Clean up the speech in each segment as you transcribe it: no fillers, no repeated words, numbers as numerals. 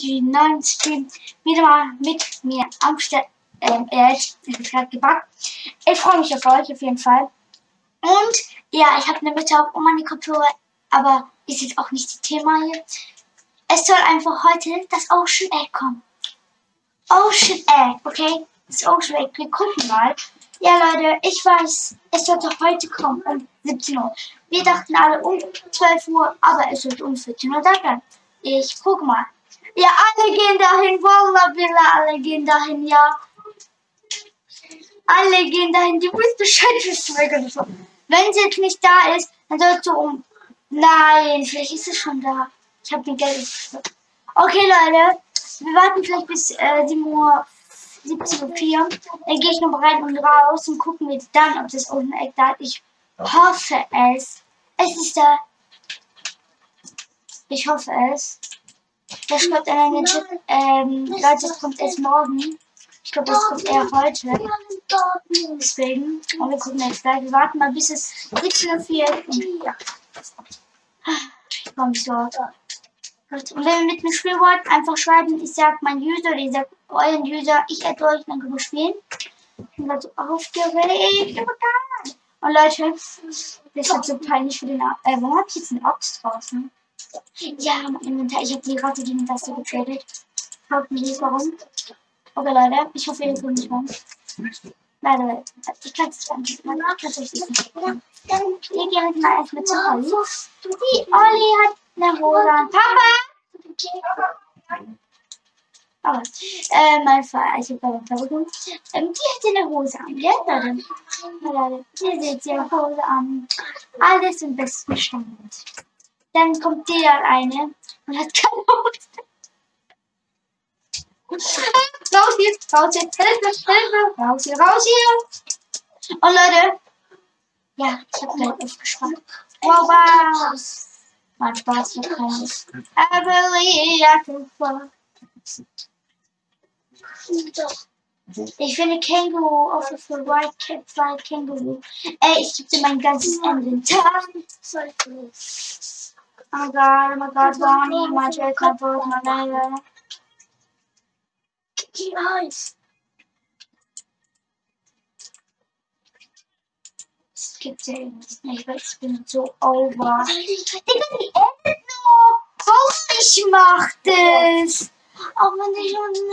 die neuen Stream wieder mal mit mir am Start. Ich habe gerade gebackt. Ich freue mich auf euch auf jeden Fall. Und ja, ich habe eine Bitte auch um meine Kopfhörer, aber ist jetzt auch nicht das Thema hier. Es soll einfach heute das Ocean Egg kommen. Ocean Egg, okay? Das Ocean Egg, wir gucken mal. Ja Leute, ich weiß, es sollte heute kommen um 17 Uhr. Wir dachten alle um 12 Uhr, aber es wird um 14 Uhr da sein. Ich gucke mal. Ja, alle gehen dahin, Wallah, alle gehen dahin, ja. Alle gehen dahin, die wisst Bescheid, wenn sie jetzt nicht da ist, dann sollst du um... Nein, vielleicht ist es schon da. Ich habe mir Geld geschickt. Okay Leute, wir warten vielleicht bis 7 Uhr. 17.04 Uhr. Dann gehe ich noch rein und raus und gucken wir dann, ob das Ocean Egg da ist. Ich hoffe es. Es ist da. Ich hoffe es. Da schreibt einer in den Chat, Leute, es kommt erst morgen. Ich glaube, es kommt eher heute. Deswegen. Und wir gucken jetzt gleich. Wir warten mal bis es 17.04 Uhr und ja. Ich freue mich so. Und wenn ihr mit mir spielen wollt, einfach schreiben, ich sag mein User oder ihr sagt euren User, ich adde euch, dann können wir spielen. Ich bin gerade so aufgeregt. Und Leute, das wird so peinlich für den warum hab ich jetzt einen Ochs draußen? Ja, mein Inventar, ich habe die Ratte gegen das so getradet. Fragt mich nicht warum. Okay Leute, ich hoffe ihr könnt nicht machen. Leider, ich kann es nicht machen. Ich kann es euch nicht machen. Wir gehen jetzt mal erstmal zu Olli. Die Olli hat eine Hose an. Papa! Aber, mein Vater, ich habe einen Verrückung. Die hat eine Hose an, ja? Leute, ihr seht ihre Hose an. Alles im besten Stand. Dann kommt der eine und hat keine Hose. Raus hier, Hilfe, raus hier. Und Leute, ja, ich habe gleich aufgespannt. Wow. Mein Spaß, ich habe keines. Ich finde Känguru, Offer für White Cat, White Känguru. Ey, ich gebe dir mein ganzes Inventar. Oh God, Bonnie, my Drake, my boat, my Leila. Die Eis. Es gibt ja irgendwas nicht, weil ich bin so over. Digga, die endet noch. Ich mach das. Auch wenn ich uns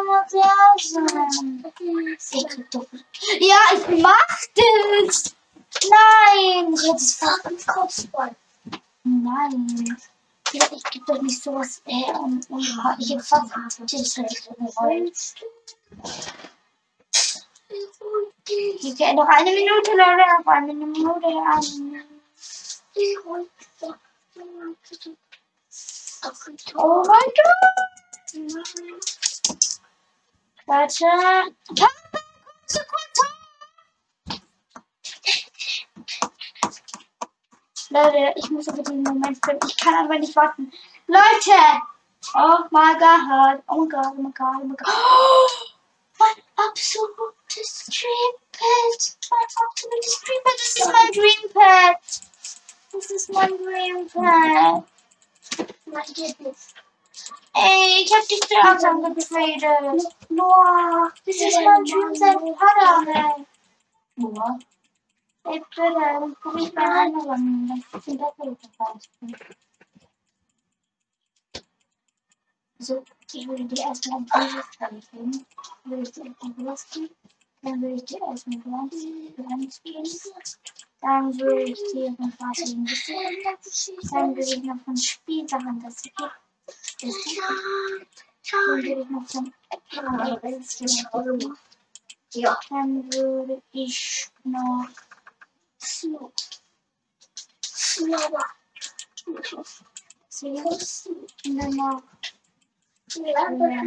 nicht ich krieg doch. Ja, ich mach das. Nein. Ich hätte es fast ins Kopfball. Nein. Ja, ich geb doch nicht sowas. Ich hab fast das hätte ich so gewollt. Okay, noch eine Minute, Leute. Noch eine Minute an. Oh mein Gott. Warte. Leute, ich muss über den Moment filmen. Ich kann aber nicht warten. Leute! Oh mein Gott. Oh mein Gott, oh mein Gott, oh mein Gott. Oh, mein absolutes Dreampad. Mein absolutes Dreampad. Das ist mein Dreampad. Das ist mein Dreampad. Ey, ich hab dich zu langsam getradet. Noah, das ist mein Dreampad. Padame. Noah. Ey, bitte, dann guck ich mal rein, aber dann sind das so, ich würde dir erstmal dieses Teil geben. Würde ich dir erstmal belasten. Dann würde ich dir erstmal Glanz geben. Dann würde ich dir von Vater ein bisschen. Dann würde ich noch von Spielsachen das geben. Dann würde ich noch von ja. Dann würde ich noch Slower. Und dann noch ich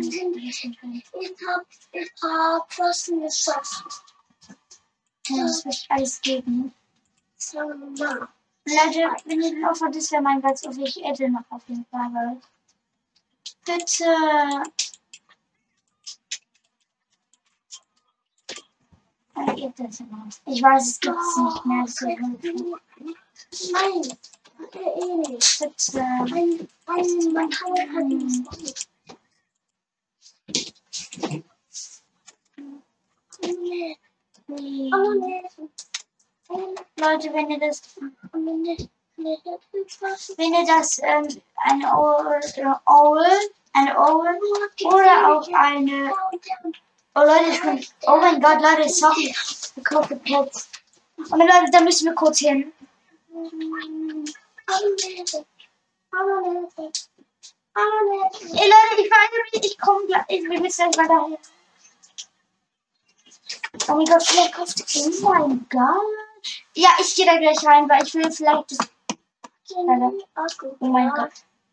hab was geschafft. Das wird alles geben. Leute, wenn ihr den Opfer, das wäre mein Platz, auf ich adde noch auf jeden Fall. Bitte. Ich weiß, es gibt es nicht mehr. Nein. Bitte. Leute, wenn ihr das eine Owl oder auch eine oh Leute, oh mein Gott, Leute, sorry, ich kaufe Pets. Und Leute, da müssen wir kurz hin. Ey Leute, ich weiß nicht, ich komme gleich, wir müssen gleich weiter hin. Oh mein Gott, vielleicht kauft oh mein Gott. Ja, ich gehe da gleich rein, weil ich will vielleicht das. Oh mein Gott.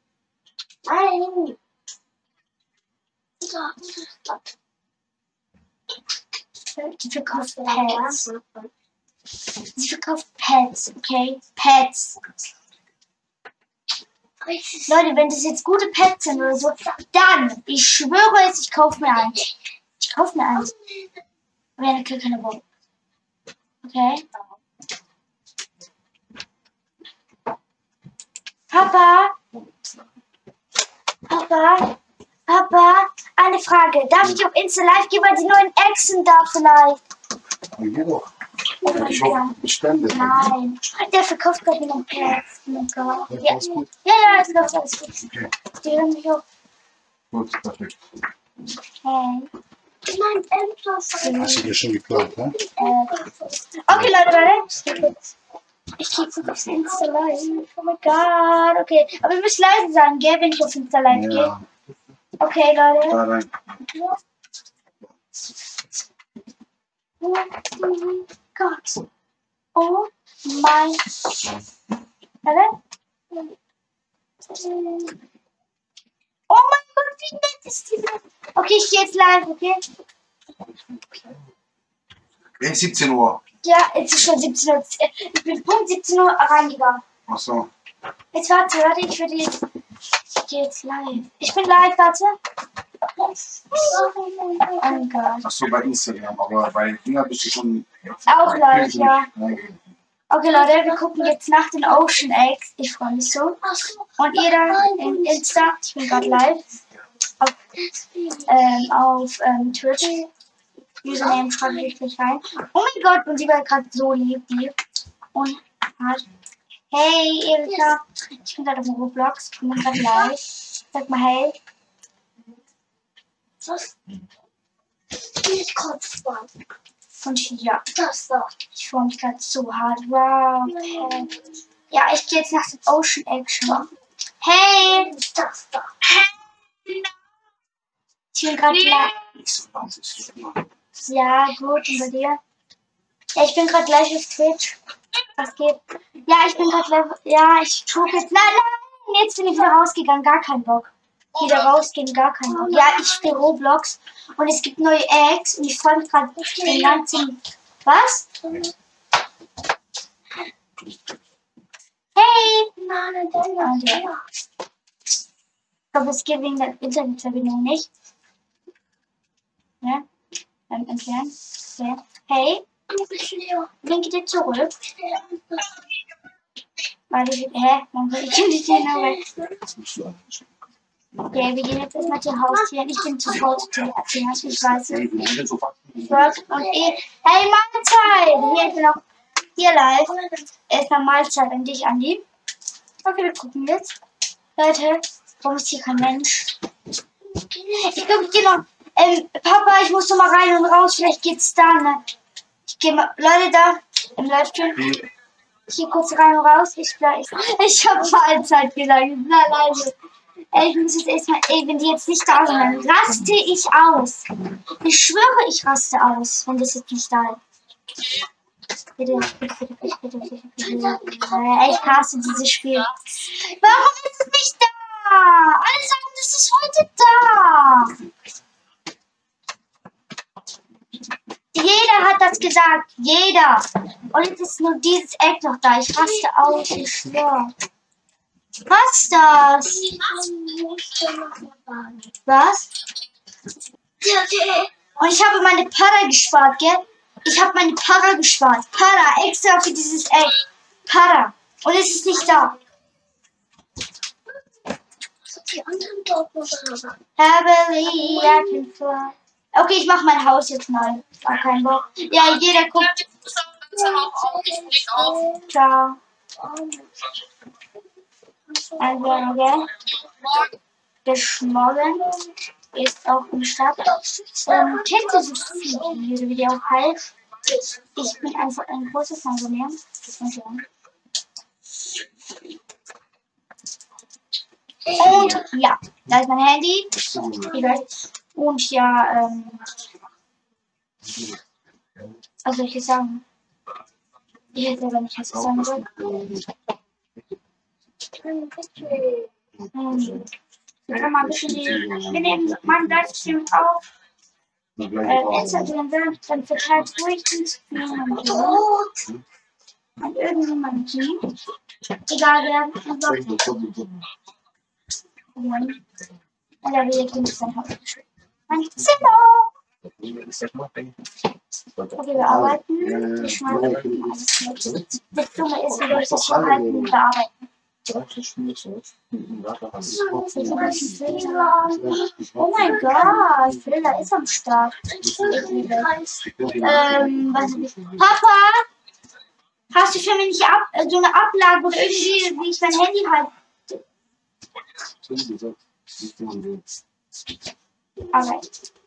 Die verkauft Pets. Sie verkauft Pets, okay? Pets. Leute, wenn das jetzt gute Pets sind oder so, dann, ich schwöre es, ich kaufe mir eins. Ich kaufe mir eins. Aber ja, kriege keine Bock. Okay? Papa, eine Frage. Darf ich auf Insta live gehen, weil die neuen Echsen da vielleicht? Geh doch. Oh mein Ich hoffe, Gott. Bestände. Nein. Der verkauft gerade noch Pets. Oh mein Gott. Ja, Ja, alles gut. ja, es läuft alles gut. Okay, Die hören mich auch. gut, perfekt. Hey. Hast du dir schon geklaut, ne? Okay, Leute, warte. Ich gehe jetzt aufs Insta live. Oh mein Gott. Okay, aber wir müssen leise sein, gell, wenn ich auf Insta live gehe. Ja, Okay, Leute. da rein. Oh mein Gott. Oh mein Gott. Warte. Oh mein Gott, wie nett ist die denn? Okay, ich gehe jetzt live, okay? Wenn 17 Uhr. Ja, jetzt ist schon 17 Uhr. Ich bin Punkt 17 Uhr reingegangen. Ach so. Jetzt warte, ich würde jetzt. Ich gehe jetzt live. Ich bin live, warte. Oh mein Gott. Ach so, bei Instagram. Aber bei Dinger bist du schon. Auch live, ja. Nein. Okay, Leute, wir gucken jetzt nach den Ocean Eggs. Ich freue mich so. Und ihr da in Insta, ich bin gerade live. Auf Twitch. Username schreibe ich gleich rein. Oh mein Gott, und sie war gerade so lieb, die. Und hat. Hey, Erika. Ich bin gerade auf Roblox. Ich bin gerade live. Sag mal hey. Was? Die Kopfball. Und ja, Das da. ich freue mich gerade so hart. Wow. Okay. Ja, ich gehe jetzt nach dem Ocean Action. Hey! Das da. Ich bin gerade live. Nicht so wahnsinnig. Ja, gut, und bei dir? Ja, ich bin gerade live auf Twitch. Was geht? Ja, ich bin gerade live. Ja, ich gucke jetzt. Nein, jetzt bin ich wieder rausgegangen. Gar keinen Bock. Wieder rausgehen, gar keinen Bock. Ja, ich spiele Roblox und es gibt neue Eggs und ich freue mich gerade den ganzen. Was? Hey! Nein, Und ja. Ich glaube, es geht wegen der Internetverbindung nicht. Ja? Dann entfernen. Okay. Hey, wen geht ihr zurück? Warte, hä? Man will ich nicht genau. Okay, wir gehen jetzt erstmal zu Haustieren. Ich bin zu faul zu telefonieren. Ich weiß es. Work und hey, Mahlzeit! Hier, ich bin auch hier live. Erstmal Mahlzeit an dich, Andi. Okay, wir gucken jetzt. Leute, warum ist hier kein Mensch? Ich glaube, ich gehe noch. Papa, ich muss noch mal rein und raus. Vielleicht geht's da, ne? Ich gehe mal. Leute, da im Livestream. Ich gehe kurz rein und raus. Ich habe Mahlzeit gesagt. Ich bin alleine. Ich muss jetzt erstmal. Wenn die jetzt nicht da sind, dann raste ich aus. Ich schwöre, ich raste aus, wenn das jetzt nicht da ist. Bitte. Ich hasse dieses Spiel. Warum ist es nicht da? Alle sagen, das ist heute da. Jeder hat das gesagt. Jeder. Und jetzt ist nur dieses Eck noch da. Ich raste aus. Ich schwöre. Was ist das? Was? Und ich habe meine Para gespart, gell? Ich habe meine Para gespart. Para, extra für dieses Egg. Para. Und es ist nicht da. Die anderen dort noch haben. Happily I can fly. Okay, ich mache mein Haus jetzt mal. War kein Bock. Ja, jeder guckt. Ciao. Also, der Schmollen ist auch im Start. Kennt ihr das Video, wie der auch heißt? Ich bin einfach ein großer Fan von mir. Und ja, da ist mein Handy. Und ja, was soll ich jetzt sagen? Ich hätte aber nicht, was ich sagen soll. Wir können mal ein bisschen wir nehmen meinen Livestream auf. Instagram wird dann verteilt durch den Stream und so. Und irgendjemand sieht. Egal wer. Und er will jetzt nicht sein Haus. Mein Zimmer! Okay, wir arbeiten. Wir schneiden alles mit. Das Dumme ist, wie soll ich das schon halten und bearbeiten? Oh mein Gott, Frilla ist am Start. Ich liebe es. Papa, hast du für mich nicht so eine Ablage oder irgendwie, wie ich mein Handy halte? Aber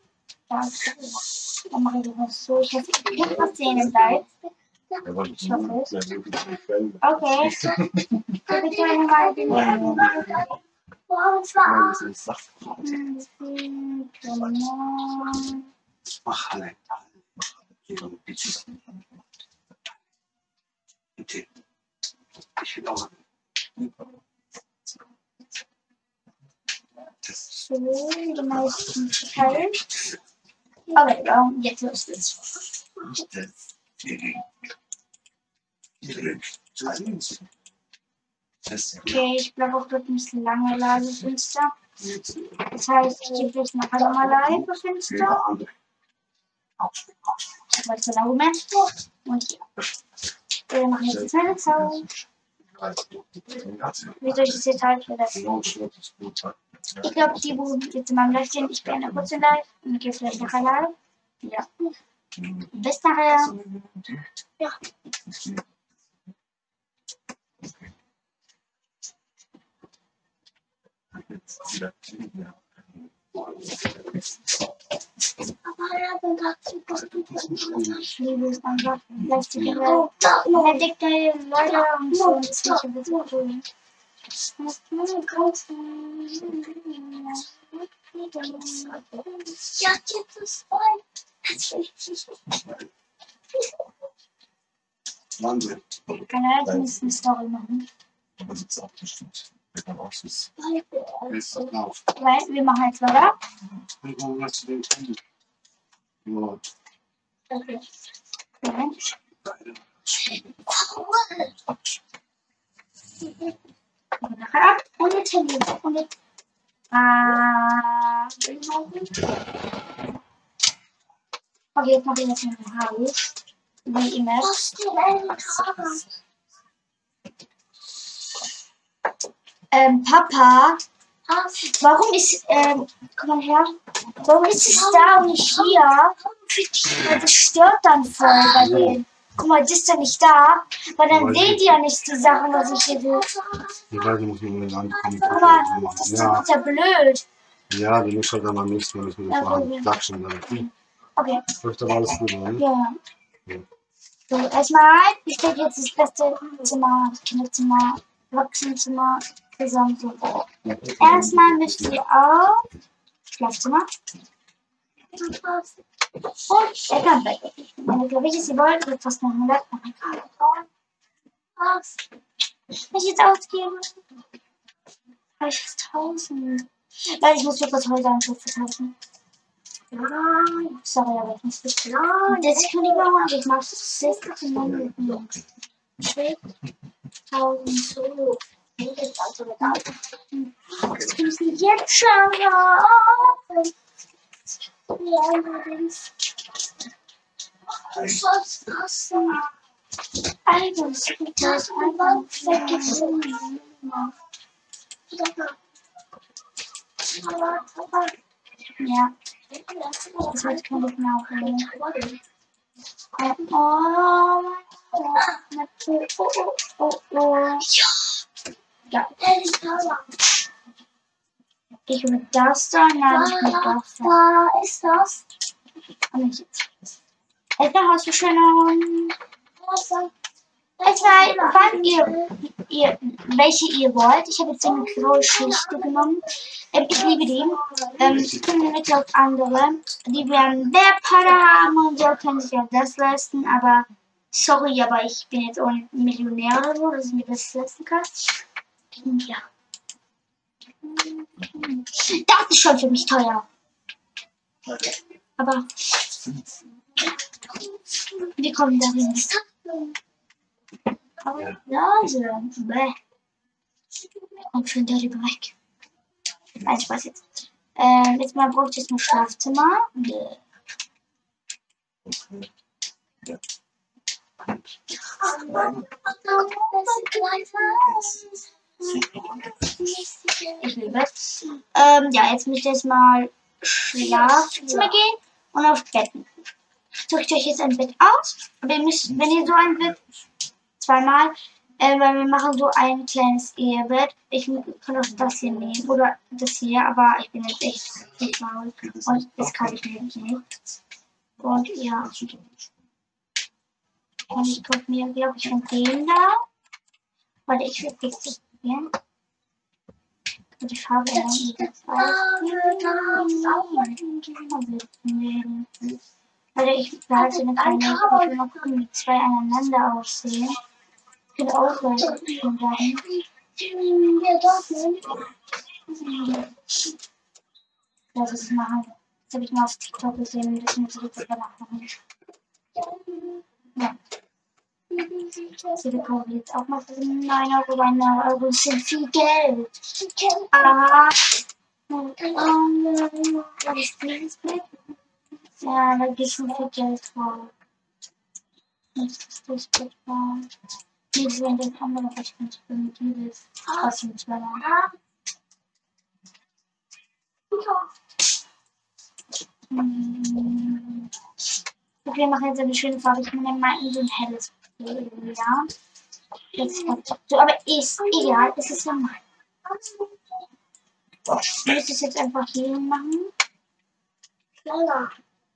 dann mache ich das so. Ich hoffe, ich kann was sehen im Live. Ich hoffe es. Okay. Bitte mal den so, die meisten Teile. Okay, jetzt los geht's. Okay, ich bleibe auch dort nicht lange live auf Insta. Das heißt, ich gebe jetzt noch einmal live auf Insta. Ich weiß genau, Moment. Und ja. Wir machen jetzt eine Sau. Wie soll ich das jetzt halten? Ich glaube, die, wo jetzt in meinem Live stehen, ich beende kurz den Live und gehe vielleicht nachher live. Ja. Bis nachher. Ja. Ich liebe es einfach. Vielleicht die entdeckte Leute und so. Und das finde ich cool. Ja, jetzt ist voll. Keine Ahnung, wir müssen eine Story machen. Weil wir machen jetzt weiter. Okay. Nachher ab und jetzt Handy. Und jetzt. Okay, jetzt mache ich jetzt ein Haus. Wie immer. Papa, warum ist, komm mal her, warum ist es da und nicht hier? Weil das stört dann voll bei denen. Guck mal, das ist ja nicht da, weil dann sehen die ja nicht die Sachen, was ich hier will. Guck mal, das ist ja blöd. Ja, die muss halt dann am nächsten Mal nicht mehr fahren. Klatschen dann. Okay. Läuft aber alles gut, oder? Ja. So, erstmal, ich denke jetzt das beste Zimmer, Kinderzimmer, Erwachsenenzimmer zusammen. So. Erstmal müsst ihr auf Schlafzimmer und Elternbett. Wenn ihr welches ihr wollt, wird fast noch ein Laptop. Wenn ich jetzt ausgebe, habe ich fast 1000. Weil ich muss wirklich heute einen Schutz verkaufen. Sorry, aber ich muss das kann ich machen, aber ich mache es 16 Minuten. 1000 so. Das kann ich nicht jetzt schon auf. Ja, allerdings. Was ist das? Alter, das ist das einfach weggefunden. Ja. Das heißt, kann ich mir auch holen. Oh, ja. Ich mit das da, nein, ich mit das da. Da ist das. Und nicht jetzt. Etwa hast du schon wann welche ihr wollt. Ich habe jetzt eine graue Schlichte genommen. Ich liebe die. Ich komme mit auf andere. Die werden Werpader haben und so, können sich auch das leisten. Aber sorry, aber ich bin jetzt auch nicht Millionär oder so, dass ich mir das leisten kann. Ja. Das ist schon für mich teuer. Aber wir kommen dahin. Nase. Bäh. Kommt schon darüber weg. Nein, Spaß jetzt. Jetzt mal brauche ich jetzt ein Schlafzimmer. Ich liebe es. Ja, jetzt müsst ihr jetzt mal Schlafzimmer gehen und auf Betten. Sucht euch jetzt ein Bett aus. Aber ihr müsst, wenn ihr so ein Bett, zweimal, weil wir machen so ein kleines Ehebett. Ich kann auch das hier nehmen oder das hier, aber ich bin jetzt echt nicht faul und das kann ich mir nicht. Und ja. Und ich gucke mir, glaube ich, von dem da. Weil ich will das probieren. Und die Farbe ändern. Weil ich behalte eine kleine, ich will mal gucken, wie zwei aneinander aussehen. Ich könnte auch schon sagen. Das ist machen. Das habe ich mal auf TikTok gesehen, das muss ich jetzt aber nachmachen. Ja. Sie kaufen jetzt auch mal für 9 Euro, weil 9 Euro sind viel Geld. Ah. Was ist dieses Bild? Ja, da geht schon viel Geld drauf. Nicht, dass das Bild war. Die sind in anderen Verschwendungen, dieses Kostenschweller. Okay, wir machen jetzt eine schöne Farbe. Ich nehme mal in so ein helles Bild, ja. Jetzt so, aber ist egal, es ist normal. Ich muss es jetzt einfach hier machen. Schneller.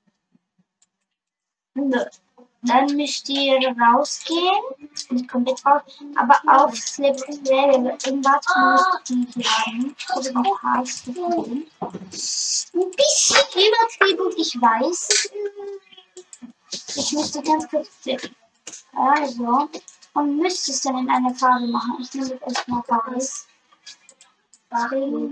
Dann müsst ihr rausgehen. Nicht komplett raus, aber auf Slip irgendwas müsst ihr hier haben. Also ein paar Stücken. Ein bisschen übertrieben, ich weiß. Ich müsste ganz kurz flippen. Also, und müsste es dann in einer Farbe machen. Ich nehme jetzt erstmal weiß. Hallo,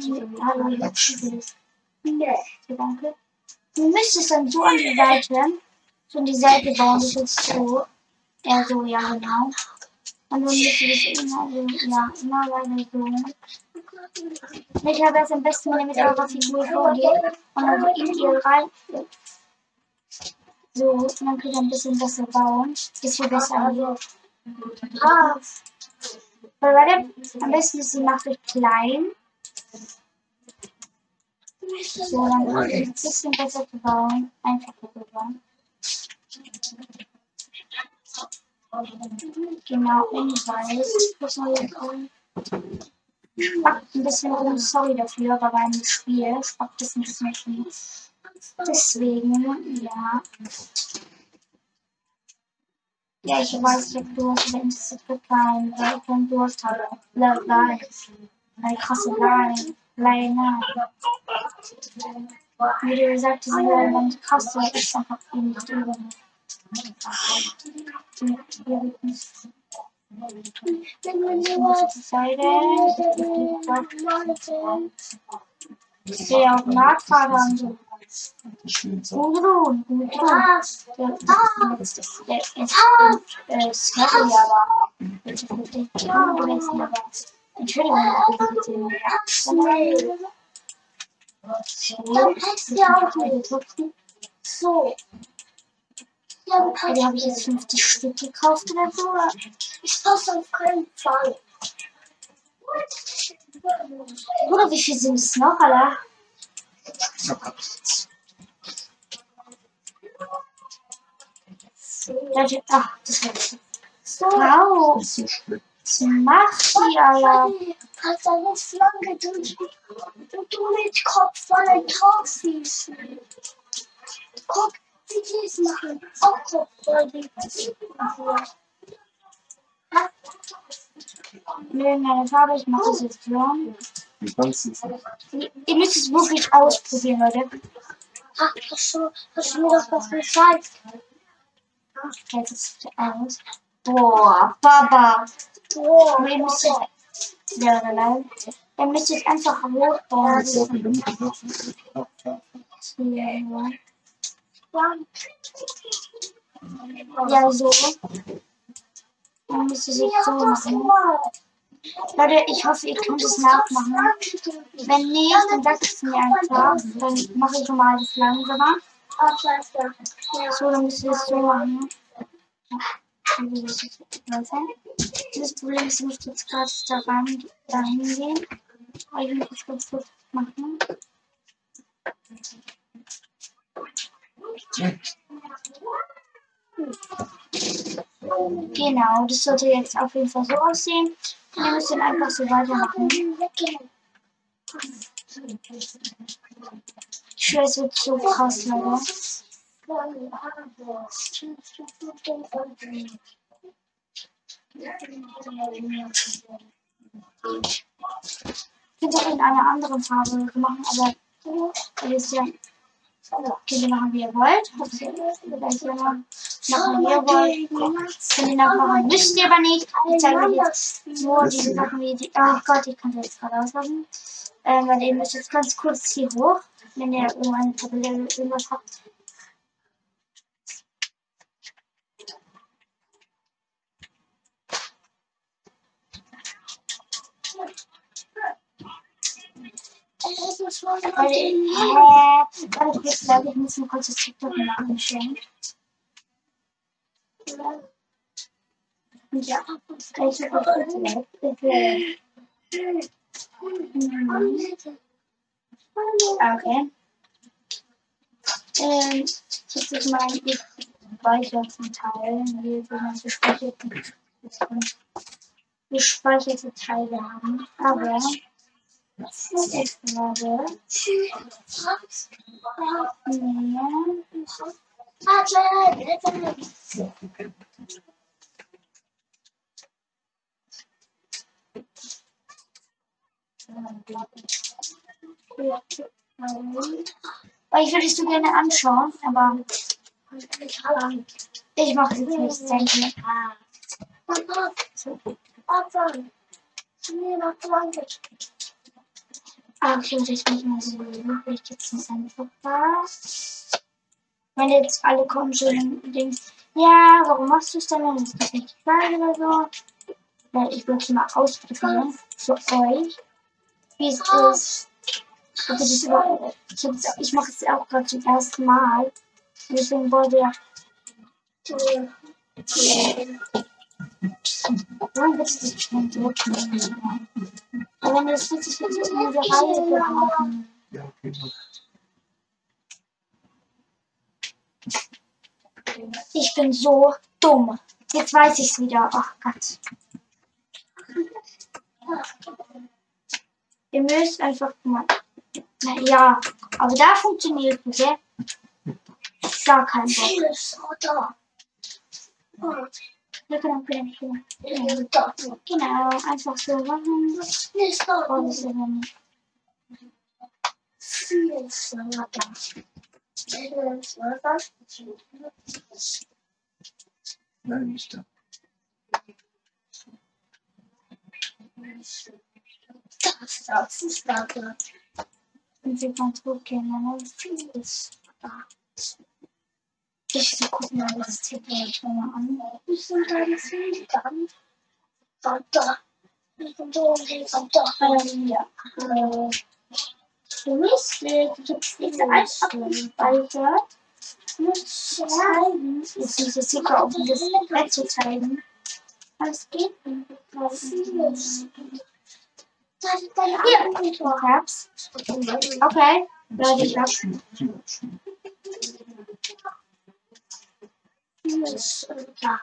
danke. Du müsstest dann so an die Seite. So an die Seite bauen, das ist so. Ja, so, ja, genau. Und dann müsst ihr das immer so, ja, immer weiter so. Ich habe das am besten, wenn ihr mit eurer Figur vorgeht und dann so in ihr rein. So, und dann könnt ihr ein bisschen besser bauen. Ist viel besser hier. Weil warte, am besten ist, ihr macht euch klein. So, dann ist es ein bisschen besser zu bauen. Einfach darüber. Genau, in weiß. Was soll ich sagen? Spackt ein bisschen rum, sorry dafür, aber beim Spiel spackt es ein bisschen rum. Deswegen, ja. Ja, ich weiß, ich hab Durst, wenn es so klein, weil ich keinen Durst habe. Nein. Eine krasse Leine. Wie du gesagt hast, wenn die Kasse ist einfach eben nicht über. Ich sehe auch Radfahrer und so. Gudrun. Sorry, aber. Entschuldigung, Dann hättest du ja auch nicht. So. Die habe ich jetzt 50 Stück gekauft oder so. Ich passe auf keinen Fall. Oder wie viel sind es noch, Alter? Leute, ach, das war das. So. Wow, Nicht so schlimm. was macht die, Alter? Hat seine Flanke durch. Und du mit Kopf von den Trophies. Guck, wie die es machen. Auch Kopf von den Nö, meine Farbe, ich mache das jetzt brown. Wie kannst du es nicht? Ihr müsst es wirklich ausprobieren, Leute. Ach, hast du mir doch was gezeigt? Okay, das sieht aus. Boah, Baba. Wow. Aber ihr müsst jetzt, ja, nein. Ihr müsst jetzt einfach hochbauen. Ich glaube, damit ich noch Ja, so. Dann müsst ihr es jetzt so machen. Leute, ich hoffe, ihr könnt es nachmachen. Wenn nicht, dann sagt es mir einfach. Dann mache ich nochmal das langsamer. So, dann müsst ihr es so machen. Das Problem ist, ich muss jetzt gerade dahin gehen. Aber ich muss das kurz machen. Genau, das sollte jetzt auf jeden Fall so aussehen. Und ihr müsst dann einfach so weitermachen. Ich schwöre, es wird so krass, Leute. Ich könnte auch in einer anderen Farbe machen, aber ihr wisst ja, könnt ihr machen, wie ihr wollt. Vielleicht machen, wie ihr wollt. Könnt ihr nachmachen, müsst ihr aber nicht. Ich zeige euch jetzt nur diese Sachen, wie die. Oh Gott, ich kann das jetzt gerade auslassen. Weil ihr müsst jetzt ganz kurz hier hoch, wenn ihr irgendeine Tabelle irgendwas habt. Warte kurz, Leute, ich muss mir kurz das TikTok nachschauen. Ja, ich habe okay. Jetzt ist mein gespeicherten Teil. Wir wollen gespeicherte Teile haben. Aber ich glaube, weil ich würde es so gerne anschauen, aber ich mache es jetzt nicht, denke ich. Okay, das muss man so. Ich jetzt nicht einfach was. Wenn jetzt alle kommen schon und denken, ja, warum machst du es denn? Das ist nicht geil oder so. Weil ich will es mal ausprobieren für euch, wie es ist. Ich mache es auch gerade zum ersten Mal. Und deswegen wollte ich. Warum wird es nicht schnell drücken? Aber wenn das wirklich in diese Reihe geraten. Ja, okay. Ich bin so dumm. Jetzt weiß ich es wieder. Ach Gott. Ihr müsst einfach mal. Ja, aber da funktioniert es, okay? Gar kein Bock. Ja, genau. Genau, einfach so machen. Oh, das ist aber nicht. Nein, nicht da. Das ist da. Und wir ganz gut gehen, ne? Vieles da. Ich gucke mir das TikTok mal an. Wie sind deine Filtern? Warte. Ich bin so Ja. Du musst diese eins abgespeichert. Du musst zeigen. Jetzt dieses Sticker auf das Bett zu zeigen. Was geht denn? Hier, ich hab's. Okay, Leute, ich hab's. Ja.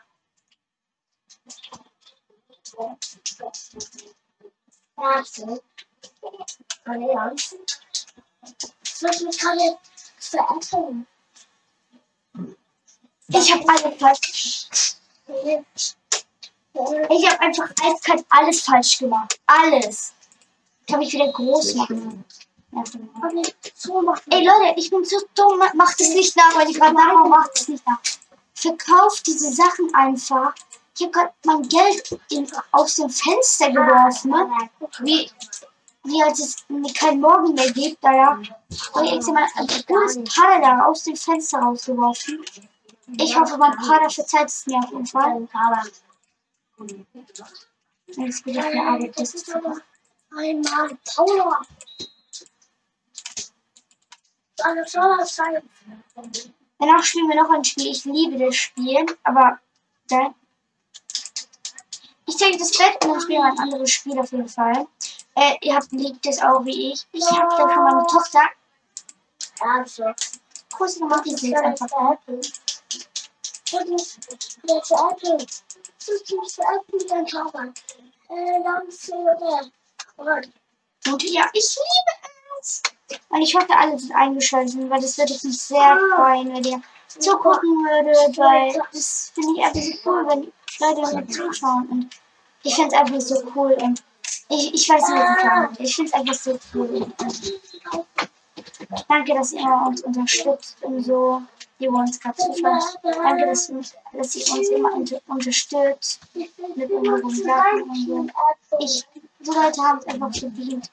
Warte. Ich würde mich gerade verändern. Ich habe alles falsch. Ich habe einfach eiskalt alles falsch gemacht. Alles. Ich habe mich wieder groß machen. Ja, ey Leute, ich bin so dumm. Macht es nicht nach, weil ich gerade nachmache, macht es nicht nach. Verkauft diese Sachen einfach. Ich habe gerade mein Geld aus dem Fenster geworfen. Ne? Wie als es mir keinen Morgen mehr gibt. Da habe ich extra mein cooles Paar da aus dem Fenster rausgeworfen. Ich hoffe, mein Vater verzeiht es mir auf jeden Fall. Jetzt will ich mir Arbeit das zu machen. Einmal Power. Eine soll das sein. Danach spielen wir noch ein Spiel. Ich liebe das Spiel, aber dann. Ich zeige das Bett und dann spielen wir ein anderes Spiel auf jeden Fall. Ihr liebt das auch wie ich. Ich habe da schon meine Tochter. Also. Kurz nochmal, ich sehe es einfach. Und ja, ich liebe es. Und ich hoffe, alle sind eingeschaltet, weil das würde ich mich sehr freuen, wenn ihr zugucken würdet, weil das finde ich einfach so cool, wenn Leute mir zuschauen. Und ich finde es einfach so cool. Und ich weiß nicht, was ich sagen will. Ich finde es einfach so cool. Und danke, dass ihr uns unterstützt und so, die uns gerade zuschauen. Danke, dass ihr uns immer unterstützt mit unseren Sachen und so. So Leute haben es einfach verdient.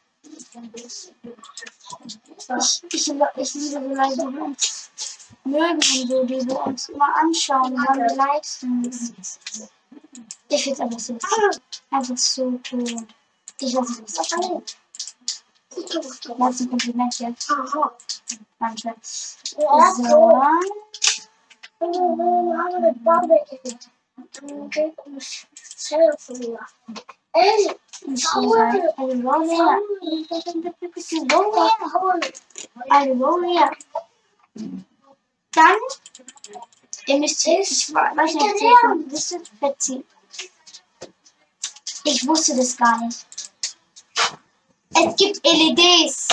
Ich liebe so Leute, die uns mögen und so, die wir uns immer anschauen und dann Likes und ich finde es einfach so cool. Ich lasse es nicht so. Das ist ein Kompliment jetzt. Danke. So. Ey, dann, ihr müsst ich weiß nicht, ob ihr wisst, verziehen. Ich wusste das gar nicht. Es gibt LEDs.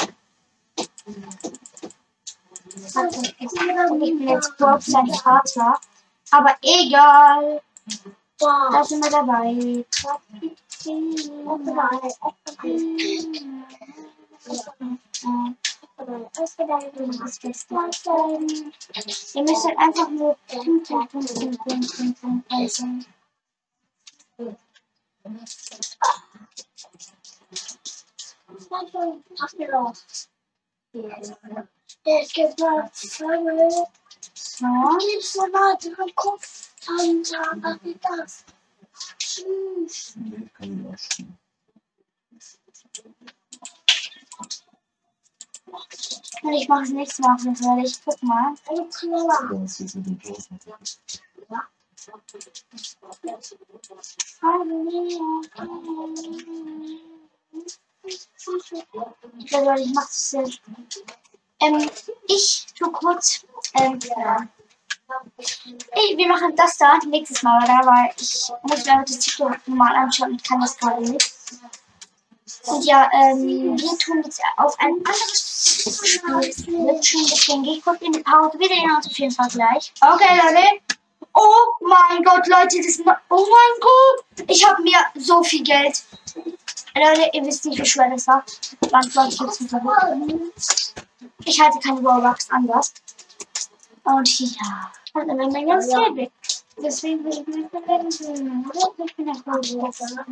Ich bin jetzt Bob, sein Vater. Aber egal. Da sind wir dabei. Ihr müsst halt einfach nur es gibt mal Vögel. Gibt's so nah dran Kopf. Tag wie das. Tschüss. Nee, kann ich auch spielen. Und ich mache es nichts machen, weil ich guck mal. Ja, das ist mit dem Toast. Ich mach das jetzt. Ich tu kurz. Wir machen das da nächstes Mal, oder? Weil ich muss mir das TikTok normal anschauen. Ich kann das gerade nicht. Und ja, wir tun jetzt auf ein anderes Spiel switchen. Deswegen gehe ich kurz in die Pause. Wir sehen uns auf jeden Fall gleich. Okay, Leute. Oh mein Gott, Leute, oh mein Gott. Ich habe mir so viel Geld. Leute, ihr wisst nicht, wie schwer das war. Dann wollte ich jetzt wieder. Ich halte keine Robux anders. Und ja, und dann mein ganzes Geld weg. Deswegen will ich mich verwenden. Ich bin nach Hause.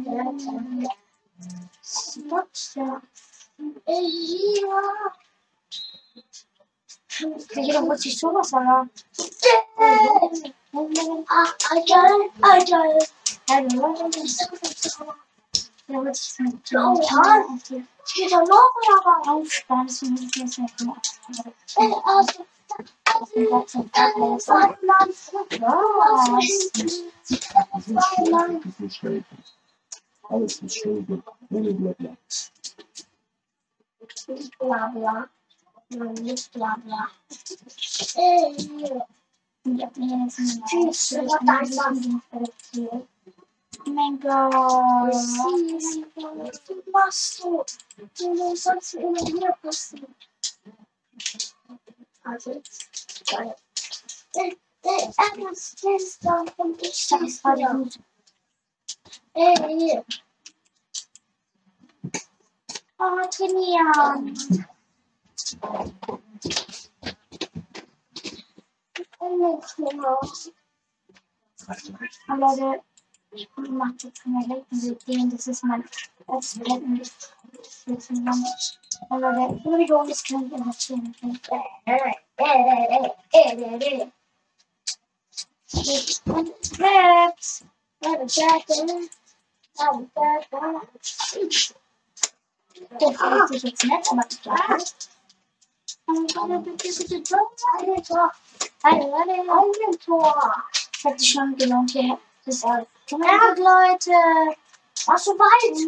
Jeder wird sich sowas sagen. Da wird sich mit aufsparen, dass wir nicht mehr gemacht haben. Alles mit Schuld. Blablabla. Blabla. Nicht Blabla. Ey, hier. Ich hab mir jetzt nicht Tschüss, mehr. was da ist das? Oh mein Gott. Was machst du? Du sollst immer hier passen. Also, geil. Der Ernst ist da und ich Das war wieder. gut. Ey, Oh, trainieren. Aber Leute, ich mache jetzt keine Lecken, das ist mein erstes Lecken. Aber Leute, Entschuldigung, das kann ich erzählen. Und Max. Der fühlt sich jetzt nett, aber ich glaube nicht. Das hat sich schon gelohnt hier. Das ist gut, Leute. Ach so weit.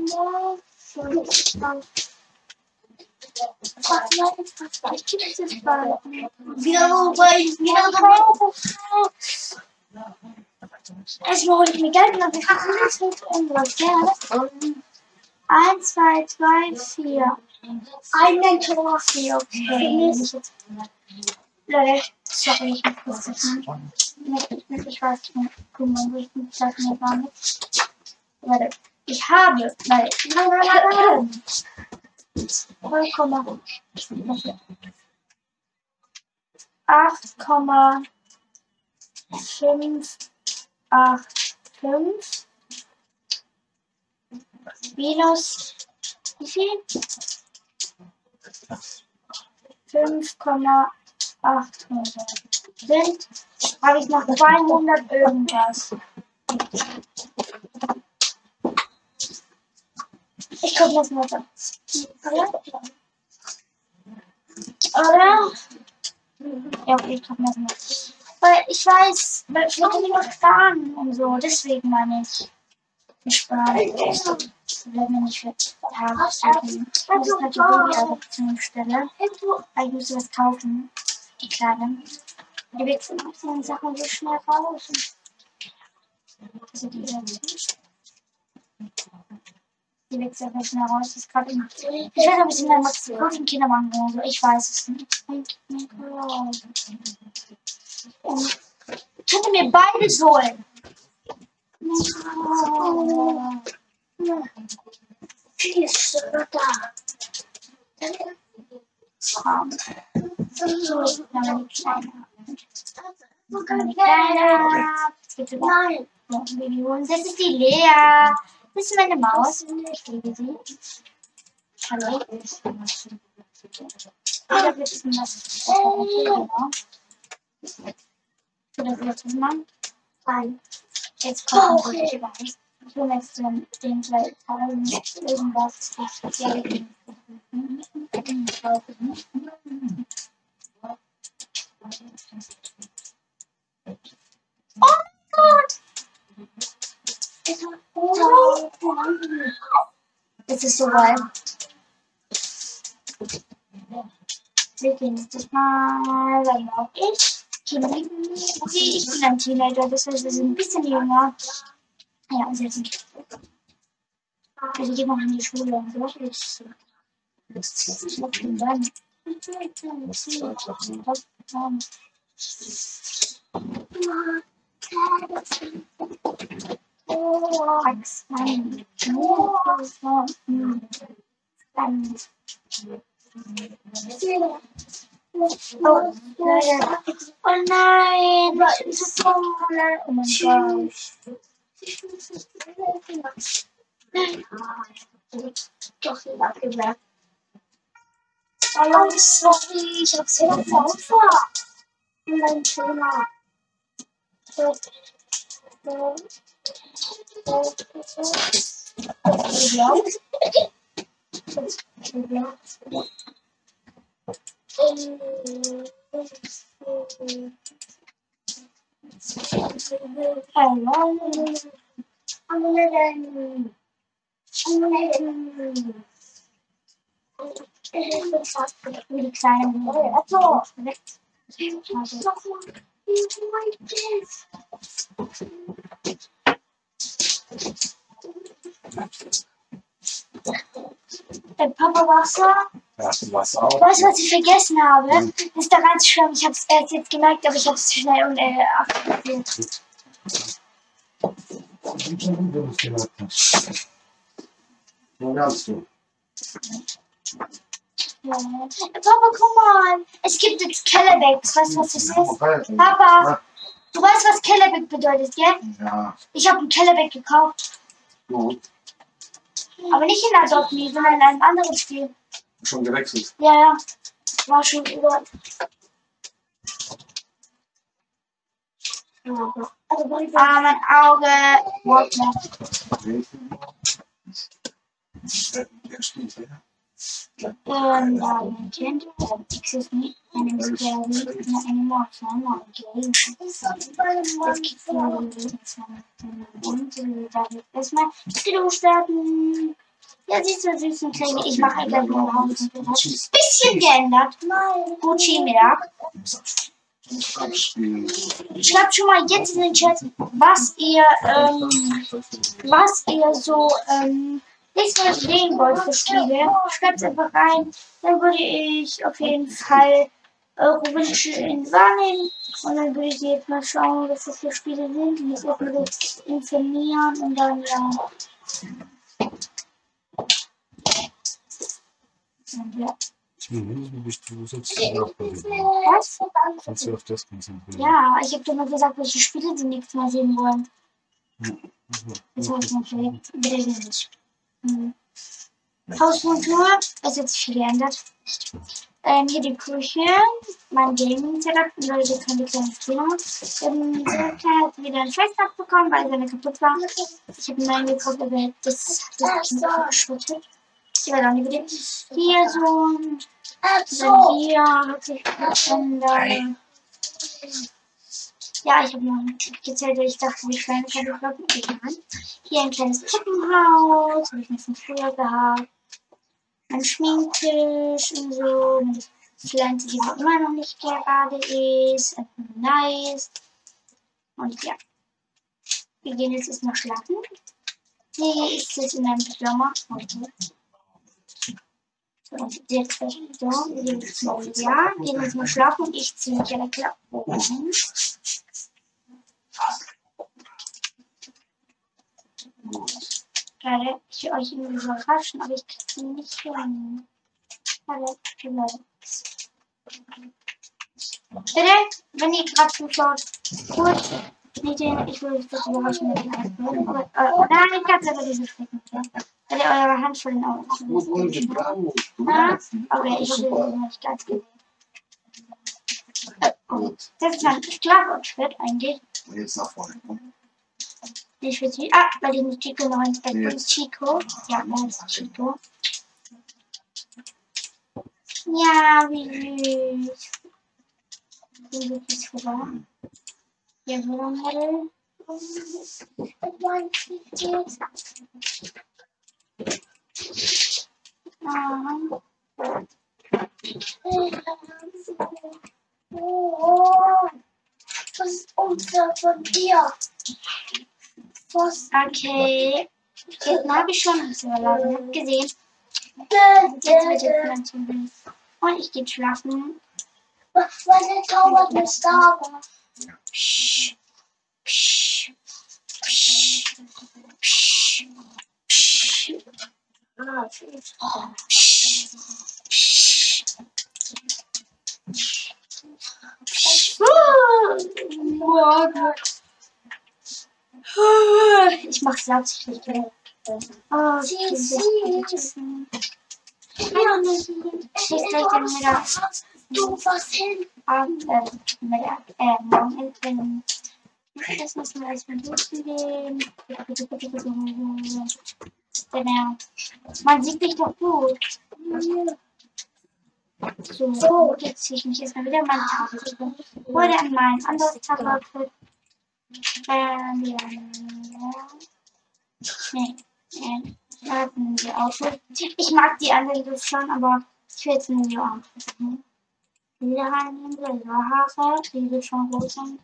Erstmal hole ich mir Geld und dann ist irgendwas gerne. 1, 2, 3, 4. Einen Tor. 4, okay. Leute, sorry, ich muss kurz sagen. Ich weiß nicht, guck mal, wo ich den Platz mir gar nicht. Leute, ich habe, weil 8,585 minus wie viel? 5,800 sind, habe ich noch 200 irgendwas. Ich gucke das mal an. Oder? Ja, okay, ich gucke das mal. Weil ich weiß, weil ich wollte nicht mehr sparen und so, deswegen meine ich. Sparen. Das wird mir nicht für Tage. Ich muss natürlich die Stelle. Ich muss was kaufen. Die Kleine. Die wechseln auch seine Sachen so schnell raus. Also die wechseln so schnell raus. Das ist gerade immer. Ich weiß nicht, ob ich in der Max kaufen Kinderwagen oder so. Ich weiß es nicht. Ich könnte mir beides holen. Viel ist da. Nein. Das ist die Lea. Das ist meine Maus. Ich liebe sie. Hallo. Oder wird es was? Oder wird es mal? Nein. Jetzt kommt ich weiß. Ich will jetzt den gleich irgendwas spezielles. Oh Gott! Es ist so weit. Wir gehen jetzt das mal, dann auch ich. Ich bin ein Teenager, das heißt, wir sind ein bisschen jünger. Ja, und jetzt sind also die machen die Schule und so. Ich hab schon dann. Oh nein, das ist so voll. Oh mein Gott. Doch, ich hab gesagt. Oh, sorry, ich hab's wieder Opfer. Mein Thema. Die kleinen. Papa Wasser. Ja, du warst auch. Weißt du, was ich vergessen habe? Das ist da ganz schlimm. Ich habe es erst jetzt gemerkt, aber ich habe es zu schnell und abgelehnt. Wo lernst du? Ja. Papa, guck mal. Es gibt jetzt Kellerbecks. Weißt du, was das ist? Papa, du weißt, was Kellerbeck bedeutet, gell? Ja, Ich habe einen Kellerbeck gekauft. gut. Aber nicht in Adopt Me, sondern in einem anderen Spiel. Schon gewechselt. Ja, ja. War schon über. Mein Auge. Warte. Der spielt, ja. Kennt ihr? Excuse me. My name is Gary. Not anymore, so I'm not gay. Jetzt gibt's erstmal starten. Ja, sie ist so süß und klein. Ich mache gleich mal einen Haufen. Bisschen geändert. Gucci Mittag. Schreibt schon mal jetzt in den Chat, was ihr so nächstes Mal sehen wollt für Spiele. Schreibt es einfach rein. Dann würde ich auf jeden Fall eure Wünsche wahrnehmen. Und dann würde ich jetzt mal schauen, was das für Spiele sind. Und das erstmal jetzt informieren und dann ja. Und ja. Du sollst dich auch bewegen. Was? Sollst du auf das konzentrieren. Ja, ich habe doch mal gesagt, welche Spiele sie nächstes Mal sehen wollen. Jetzt habe ich mal vielleicht nicht. Hausmontur, ist jetzt viel geändert. Hier die Küche, mein Gaming-Setup, Leute können die kleine Spiele. Der Kleine hat wieder einen Schweißtag bekommen, weil seine kaputt war. Ich habe einen neuen gekauft, aber das Kind verschrottet. Ich werde auch nicht wieder. Hier so ein. Dann hier hat sich geändert. Ja, ich habe noch nicht gezählt, weil ich dachte, wie klein kann ich blocken. Hier ein kleines Treppenhaus, habe ich ein bisschen früher gehabt. Ein Schminktisch und so. Eine Pflanze, die noch immer noch nicht gerade ist. Nice. Und ja. Wir gehen jetzt erstmal schlafen. Nee, ich sitze in einem Pyjama. Okay. So, jetzt so, wir gehen jetzt mal gehen jetzt mal schlafen und ich ziehe mich ja der Klappe oben. Gerade, ich will euch irgendwie überraschen, aber ich kriege sie nicht hin. Gerade, bitte, wenn ihr gerade zuschaut, kurz, nicht den, ich will euch das überraschen mit dem Eisbären. Nein, ich kann es aber nicht verstecken. Weil ihr eure Hand vor den Augen okay, ich will nicht ganz gesehen. Das ist mein Schlafoutfit eigentlich. Jetzt nach vorne kommen. Ich will sie. Weil ich mit Chico noch ins Bett bin. Chico. Ja, das ist Chico. Ja, wie süß. Wie süß ist vorbei. Ja, so ein Mädel. Das ist unfair von dir. Was? Okay. Jetzt habe ich schon ein bisschen überladen. Habt gesehen. Jetzt wird jetzt mein Zimmer. Und ich gehe schlafen. Meine Zauber ist da. Psch. Psch. Psch. Psch. Psch. Ich mache es absichtlich. Oh, ich gleich dann wieder. Du was hin? Morgen das müssen wir erstmal durchgehen. Genau. Man sieht mich doch gut. So, jetzt ziehe ich mich erstmal wieder mein Tageoutfit. Heute an mein anderes Tageoutfit. Ich mag die anderen schon, aber ich will jetzt ein New Outfit. Wieder reinnehmen, Silberhaare, die schon rot sind.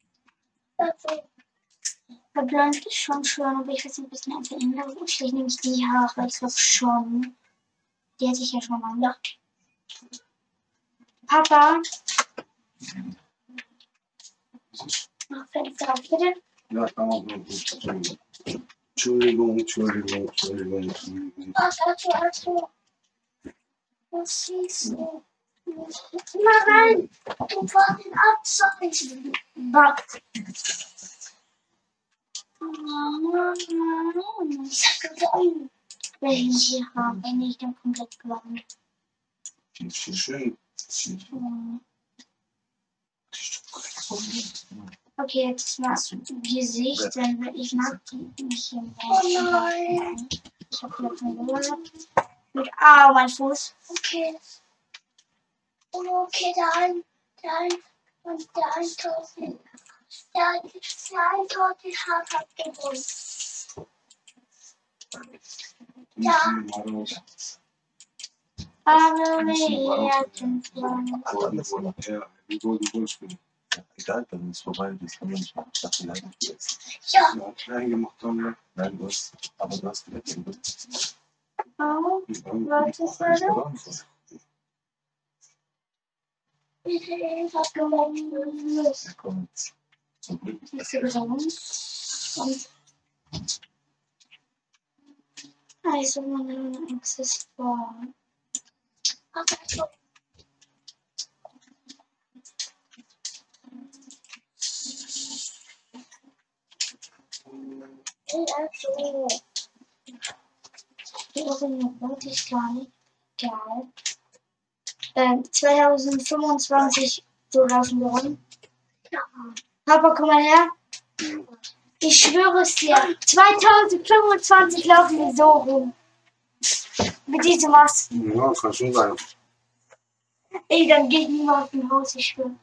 Verblond ist schon schön, aber ich weiß nicht, ein bisschen einfach ändern. Vielleicht nehme ich die Haare, ich glaube schon. Die hätte ich ja schon mal gemacht. Papa. Mach Fenster auf, bitte. Ja, kann man nur gut. Entschuldigung. Also. Was siehst du? Mal rein. Du warst den Abzeichen. Backt. Wenn ich hier habe, bin ich dann komplett blond. Schön. Okay, jetzt machst du Gesicht, denn ich mag die nicht hier mehr. Oh nein. Ich habe hier kein Urlaub. Au, mein Fuß. Okay. Okay, der ein Tor die Haare hat gewonnen. Ja. Aber wir sind Egal, dann ist vorbei, das kann man nicht machen. Ich dachte, leider jetzt. Ja. Ja, klein gemacht haben wir. Nein, aber du hast vielleicht den Oh, was ist das? Ich hab gewonnen. Er kommt zum Glück. Ist sie gewonnen? Und also meine Accessoire. Die Ohrringe wollte ich gar nicht. Geil. 2025 so laufen wir rum. Papa, komm mal her. Ich schwöre es dir. 2025 laufen wir so rum. Mit diesem Masken. Ja, kann schon sein. Ey, dann geht niemand aus dem Haus, ich schwöre.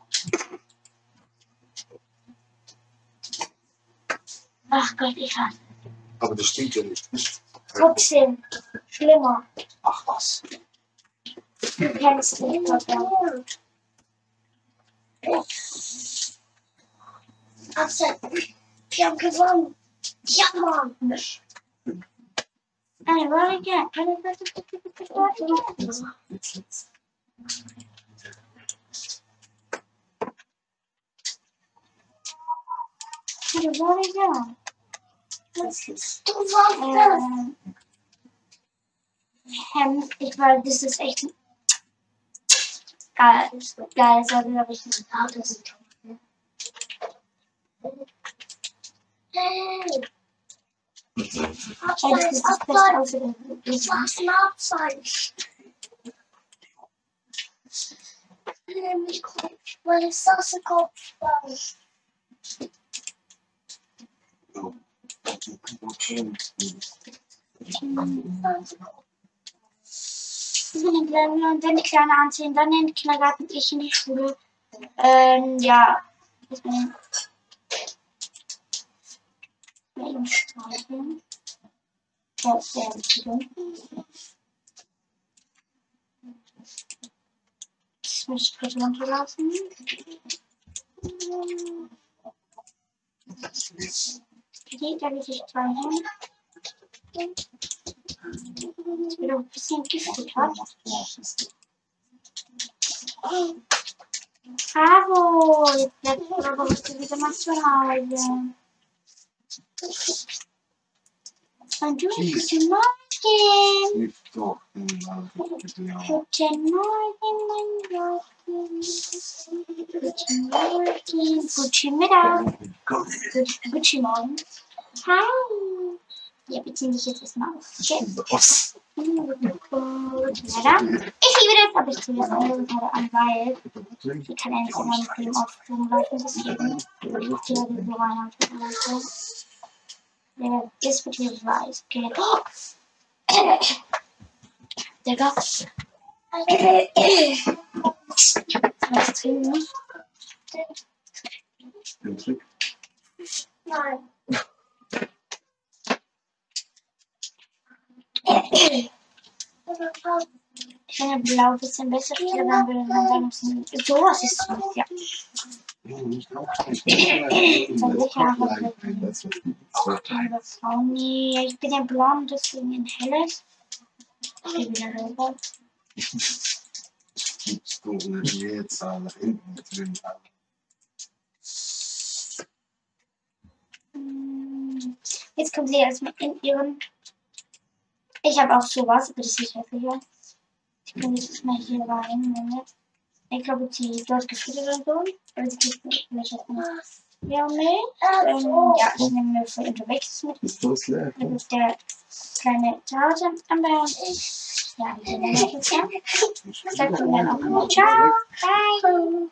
Ach Gott, ich hasse. Aber das stimmt ja nicht. Trotzdem. Schlimmer. Ach was. Du kennst mich, Papa. Wir haben gewonnen. Ja, Mann. Hey, roll again. Roll again. Roll again. Du warst Hemd, ich weil das ist echt geil. Geil, das habe ich nicht gehabt. Hey. Das ist das Beste außer dem. Du warst ein Abzeichen. Nämlich Kopf, weil es das Kopf war. Wenn die Kleine anziehen, dann in den Kindergarten, ich in die Schule. Ja. Ich bin im Streichen. Das wäre das muss ich kurz runterlassen. Okay, da will ich zwei hin. Jetzt wird auch ein bisschen gefüttert. Bravo! Jetzt bleibst du aber heute wieder mal zu Hause. Und du, guten Morgen! Guten Morgen, mein Morgen. Guten Morgen. Guten Mittag. Guten Morgen. Hi. Ja, wir ziehen dich jetzt erstmal auf. Okay. Ich liebe das, aber ich ziehe das andere gerade an, weil ich kann ja nicht immer mit dem Aufzug laufen, deswegen ich ziehe das so rein und so. Der diskutiert weiß. Okay. Digga. Was trinken? Nein. Ich Wenn er blau ein bisschen besser spielt, dann würde man sagen, sowas ist es, ja. Nee, ich bin ja blond, deswegen ein helles. Ich bin wieder rüber. Gibst du eine Mehrzahl nach hinten mit dem Jetzt kommt sie erstmal in ihren. Ich habe auch sowas, aber das ist hässlicher. Ich kann jetzt mal hier rein. Ich glaube, sie dort gefüttert oder so. Aber sie kriegt nicht vielleicht erstmal. Ja, nee. Ja, ich nehme mir für unterwegs mit. Ist das leer? Das ist der kleine Zuhause am Bär. Ja, ich nehme mich jetzt an. Sagt mir dann auch immer ciao, bye.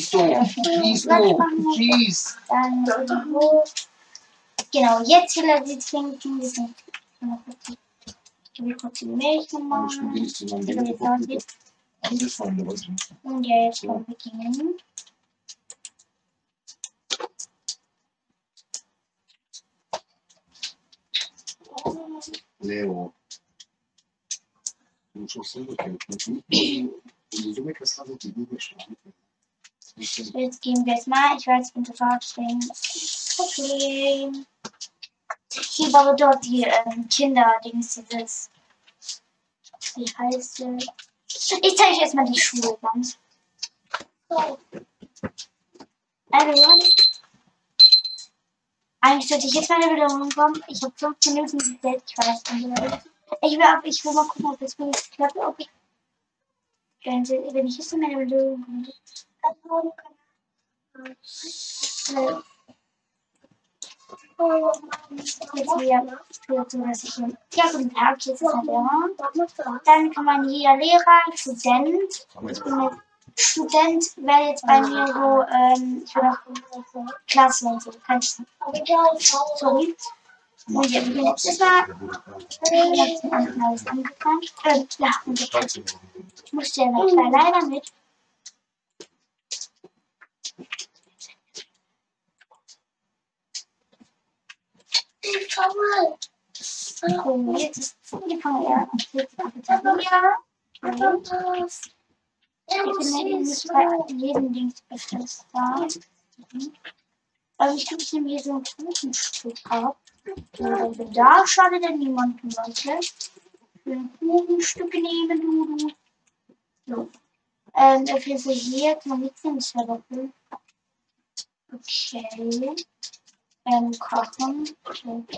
Schieß! Dann hoch. Genau, jetzt will er sie trinken. Ich will kurz die Milch nochmal. Und ja, jetzt kommen wir gehen. Leo. Jetzt gehen wir jetzt mal. Ich weiß, unter Fahrradstellen. Okay. Hier war dort die Kinderdings, dieses. Wie heißt es? Ich zeige euch erstmal die Schule ganz. So. Also, eigentlich sollte ich jetzt mal eine Wiederholung kommen. Ich habe 5 Minuten gestellt, ich weiß nicht. Ich will mal gucken, ob das wirklich klappt. Okay. Wenn ich jetzt mal eine Wiederholung komme. Jetzt wieder so, dass ich hier. Ja, guten Tag, jetzt ist ein Lehrer. Dann kann man hier Lehrer, Student. Ich bin jetzt Student, wäre jetzt bei mir so, ich will auch Klasse und so. Kann ich sagen. Sorry. Und ja, wir gehen jetzt erstmal. Ich habe zum anderen alles angefangen. Ja, ich musste ja noch leider mit. Oh, jetzt ist angefangen, ja. Jetzt ich bin nicht bei jedem Dings öfters da. Ich glaube, ich nehme hier so ein Kuchenstück ab. Da schadet denn niemandem, Leute. Ein Kuchenstück nehmen, du. So. Auf jeden Fall hier kann man mitnehmen, das wäre doch gut. Okay. Kochen. Okay.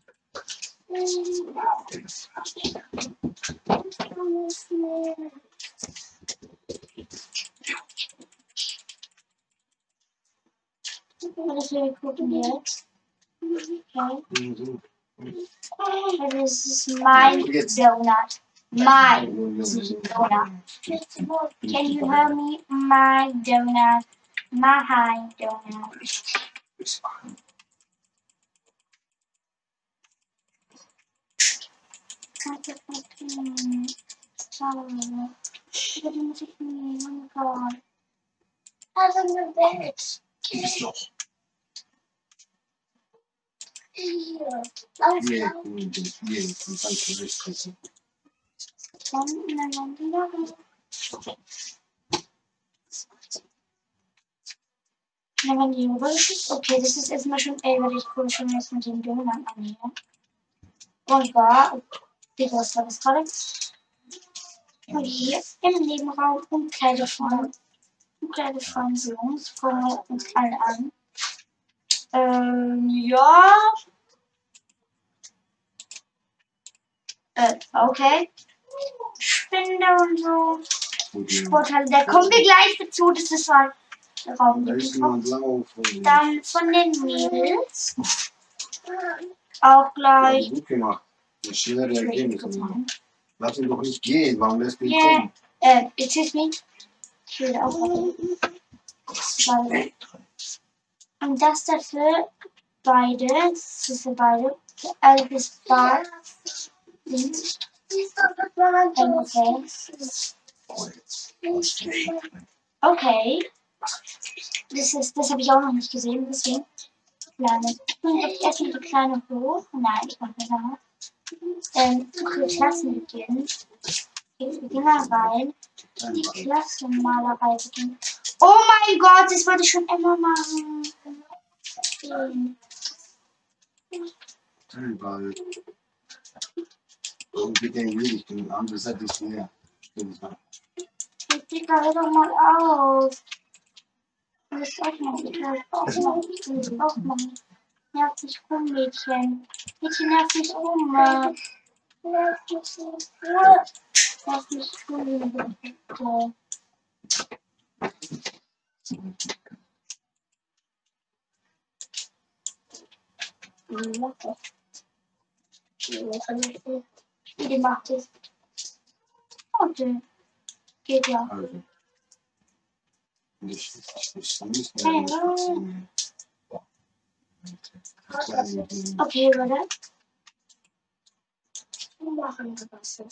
Was wir gucken jetzt? Okay. Das ist mein Donut. Mein Donut. Can you hear me? My donut. My donut. Okay, das ist erstmal schon, weil ich gucke schon jetzt mit dem Donut an hier. Und war, was war das gerade? Und hier im Nebenraum Umkleide von Jungs, gucken wir uns alle an. Ja. Okay. Spinde und so. Sporthalle, da kommen wir gleich dazu, das ist halt der Raum. Dann von den Mädels. Auch gleich. Gut gemacht. Schnell reagieren. Lass ihn doch nicht gehen. Warum lässt du ihn kommen? Excuse me. Ich will auch. Und das dafür beide. Das ist für beide. Albus Bar. Okay. Das habe ich auch noch nicht gesehen, deswegen. Kleine. Ich esse die kleine hoch. Nein, ich mache das auch. Klassen beginnen. Wir gehen mal rein. Die Klassenmalerei beginnt. Oh mein Gott, das wollte ich schon immer machen. Weil. Und mit den Licht und andere Seite ist leer. Digga, hör doch mal auf. Du musst aufmachen. Ich will aufmachen. Ich will aufmachen. Nerv mich rum, Mädchen. Mädchen, nerv mich rum. Nerv mich rum, bitte. Wie macht es? Okay. Geht ja. Also. Nicht Hey, okay, warte. Wir machen das.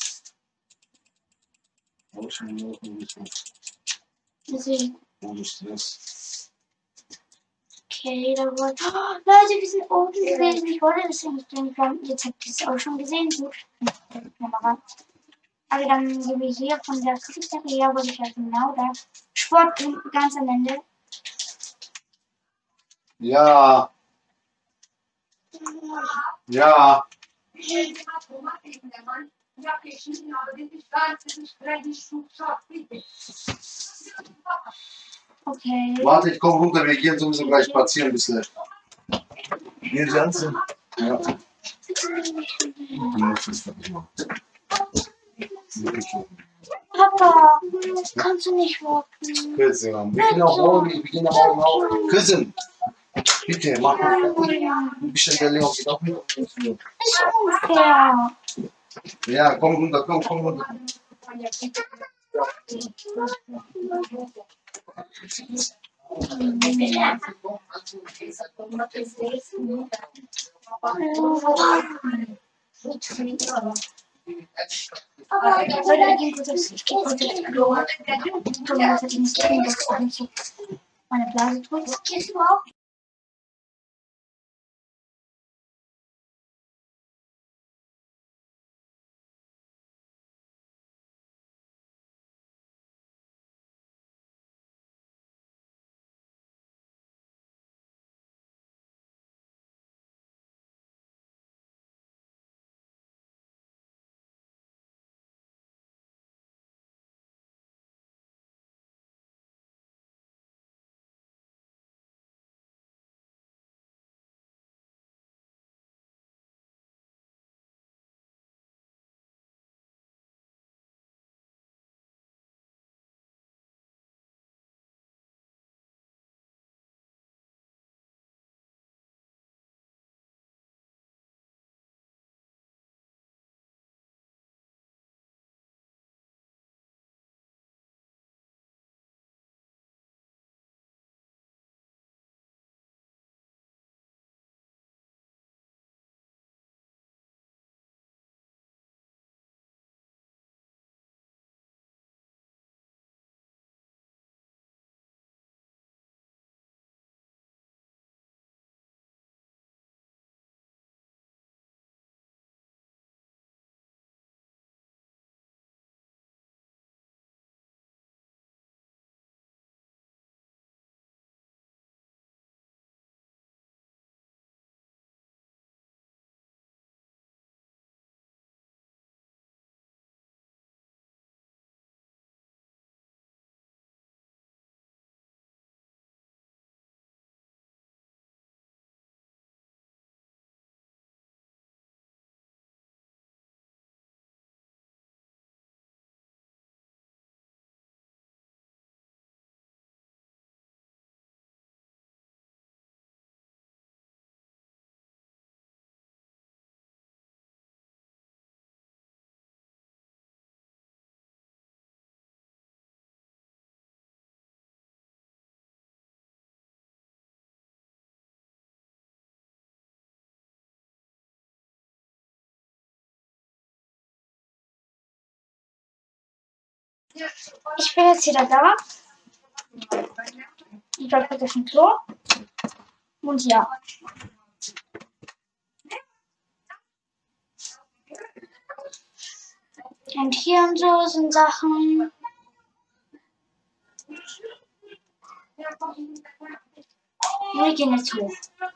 Deswegen. Ohne Stress. Okay, da wollen. Oh, Leute, wir sind oben gewesen. Ich wollte das ja nicht tun. Jetzt habt ihr es auch schon gesehen. Gut. Kamera. Also dann gehen wir hier von der Cafeteria, wo ich halt genau da. Sport ganz am Ende. Ja. Ja. Okay. Warte, ich komme runter, wir gehen sowieso gleich spazieren ein bisschen. Gehen Sie anziehen? Ja. Du musst es nicht machen. Papa, kannst du nicht warten? Küssen. Wir gehen auch morgen auch. Küssen. Bitte, mach. Ein bisschen der Leon geht auch mit. Ist unfair. Ja, komm runter, komm runter. Aber wir gehen kurz aufs Klo. Thomas hat nicht gesehen, dass ich nicht meine Blase drückt. Gehst du auch? Ich bin jetzt wieder da. Ich war kurz auf dem Klo. Und ja. Und hier und so sind Sachen. Wir gehen jetzt hoch.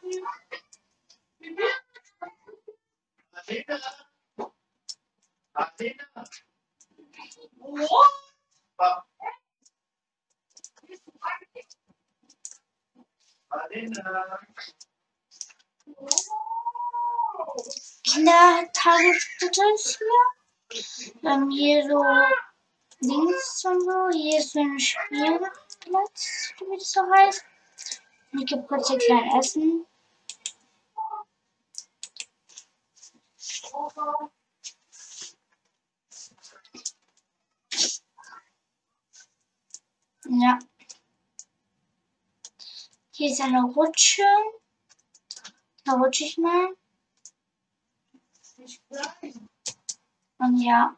Kindertagesstätte hier. Hier so links und so. Hier ist so ein Spielplatz, wie das so heißt. Ich gebe kurz ein kleines Essen. Ja. Hier ist eine Rutsche. Da rutsche ich mal. Und ja.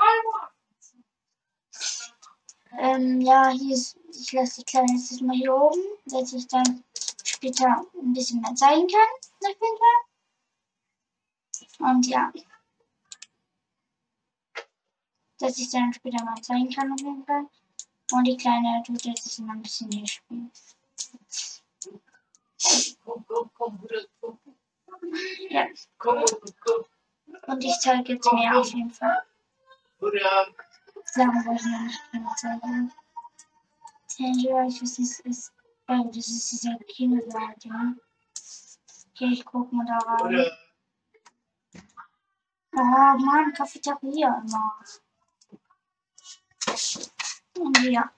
Ja, hier ist, ich lasse die Kleine jetzt mal hier oben, dass ich dann später ein bisschen mehr zeigen kann, auf jeden Fall. Und ja. Dass ich dann später mal zeigen kann, auf jeden Fall. Und die Kleine tut jetzt mal ein bisschen hier spielen. Ja. Und ich zeige jetzt mehr auf jeden Fall. Sagen wollte ich noch nicht mehr zeigen. Tanger, ich weiß nicht, ist. Das ist dieser Kindergarten, ja. Okay, ich guck mal da rein. Oh Mann, Cafeteria immer. Und ja.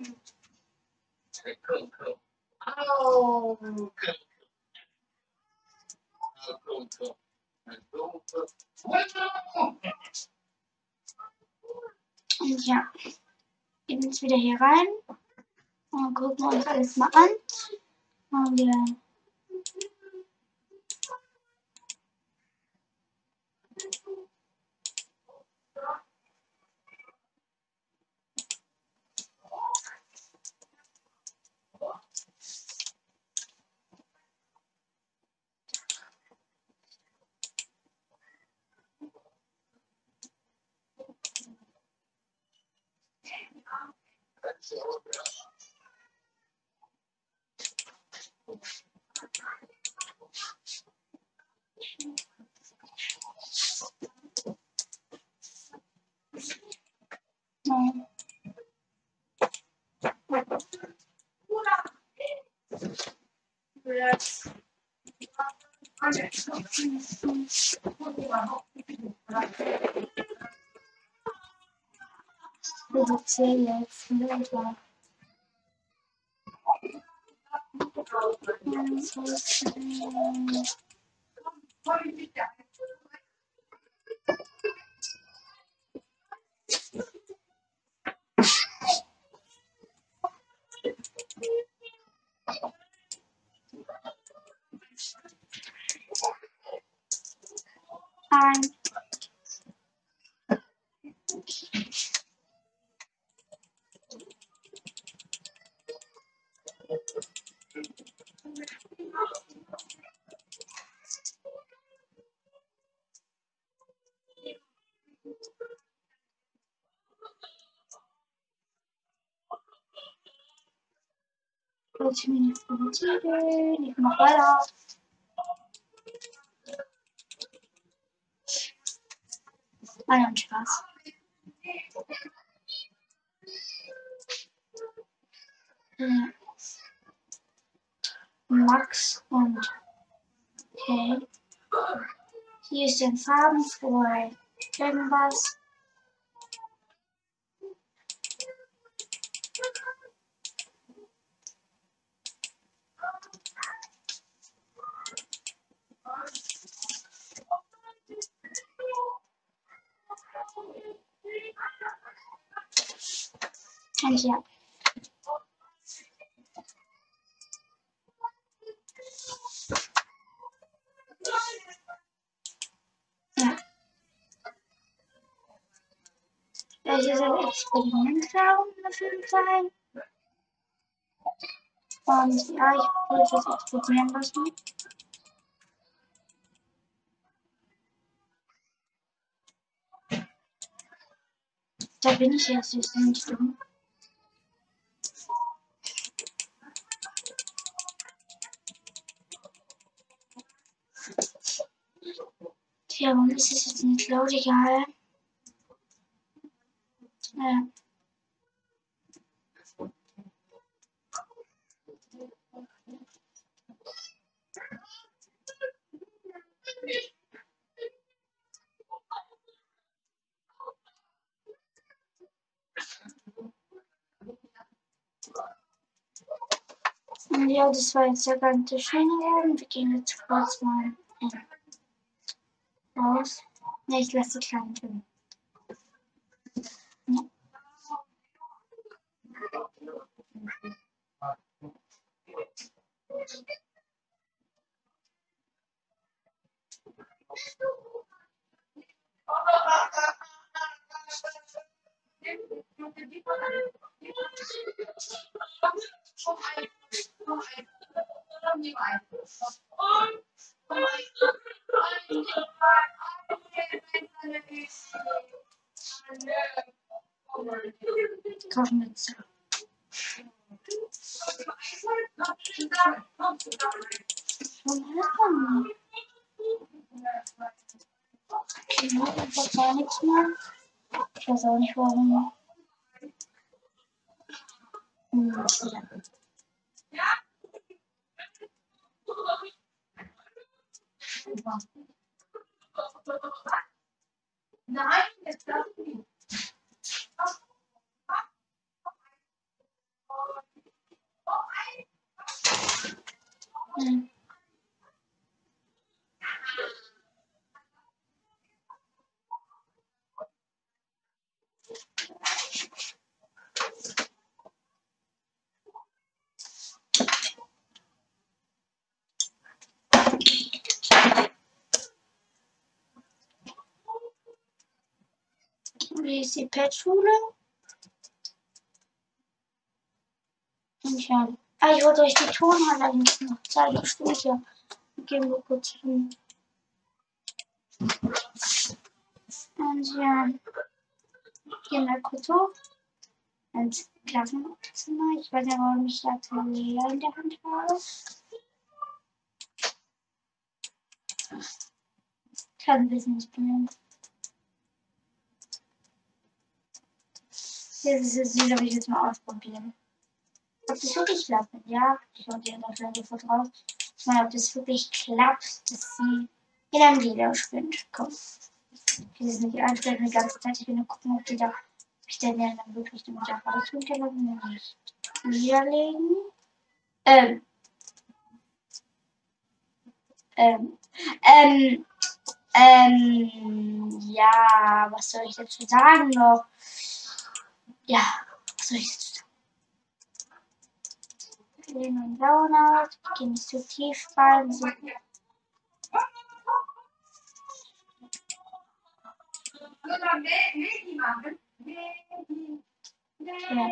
Und ja. Gehen jetzt wieder hier rein. Und gucken uns alles mal an. Und ja. Nein. Ich erzähle jetzt weiter. Ein. Ich bin jetzt produzieren. Ich mach weiter. Nein, Spaß. Ja. Max und Hey. Hier ist den farbenfroh irgendwas. Und ja. Ja. Ja, hier sind Experimentraum auf jeden Fall. Und ja, ich will das explodieren lassen. Da bin ich jetzt nicht dumm. Tja, warum ist es jetzt nicht laut? Egal. Ja, das war jetzt der ganze Schweineraum. Wir gehen jetzt kurz mal raus. Ne, ich lasse die Kleinen drin. Ja. Kochen wir zu. Okay, einfach gar nichts mehr. Ich weiß auch nicht warum. Ja. Nein, jetzt darf ich nicht. Wie ist die Pet-Schule? Und ja. Ich wollte euch die Turnhalle allerdings noch zeigen. Stimmt ja. Gehen wir kurz hin. Und ja. Gehen wir kurz hoch. Ins Klassenzimmer. Ich weiß ja, warum ich da Lea in der Hand habe. Kann wissen, ich bin. Dieses will ich jetzt mal ausprobieren. Ob das wirklich klappt? Ja, ich hau dir da schnell sofort raus. Ich meine, ob das wirklich klappt, dass sie in einem Lila spinnt. Komm. Ich will es nicht einstellen die ganze Zeit. Ich will nur gucken, ob ich den dann wirklich damit auch rausholen kann oder nicht. Niederlegen. Ja, was soll ich dazu sagen noch? Ja, was soll ich dazu sagen? Wir gehen in Sauna, wir gehen nicht zu tief rein. So. Ja.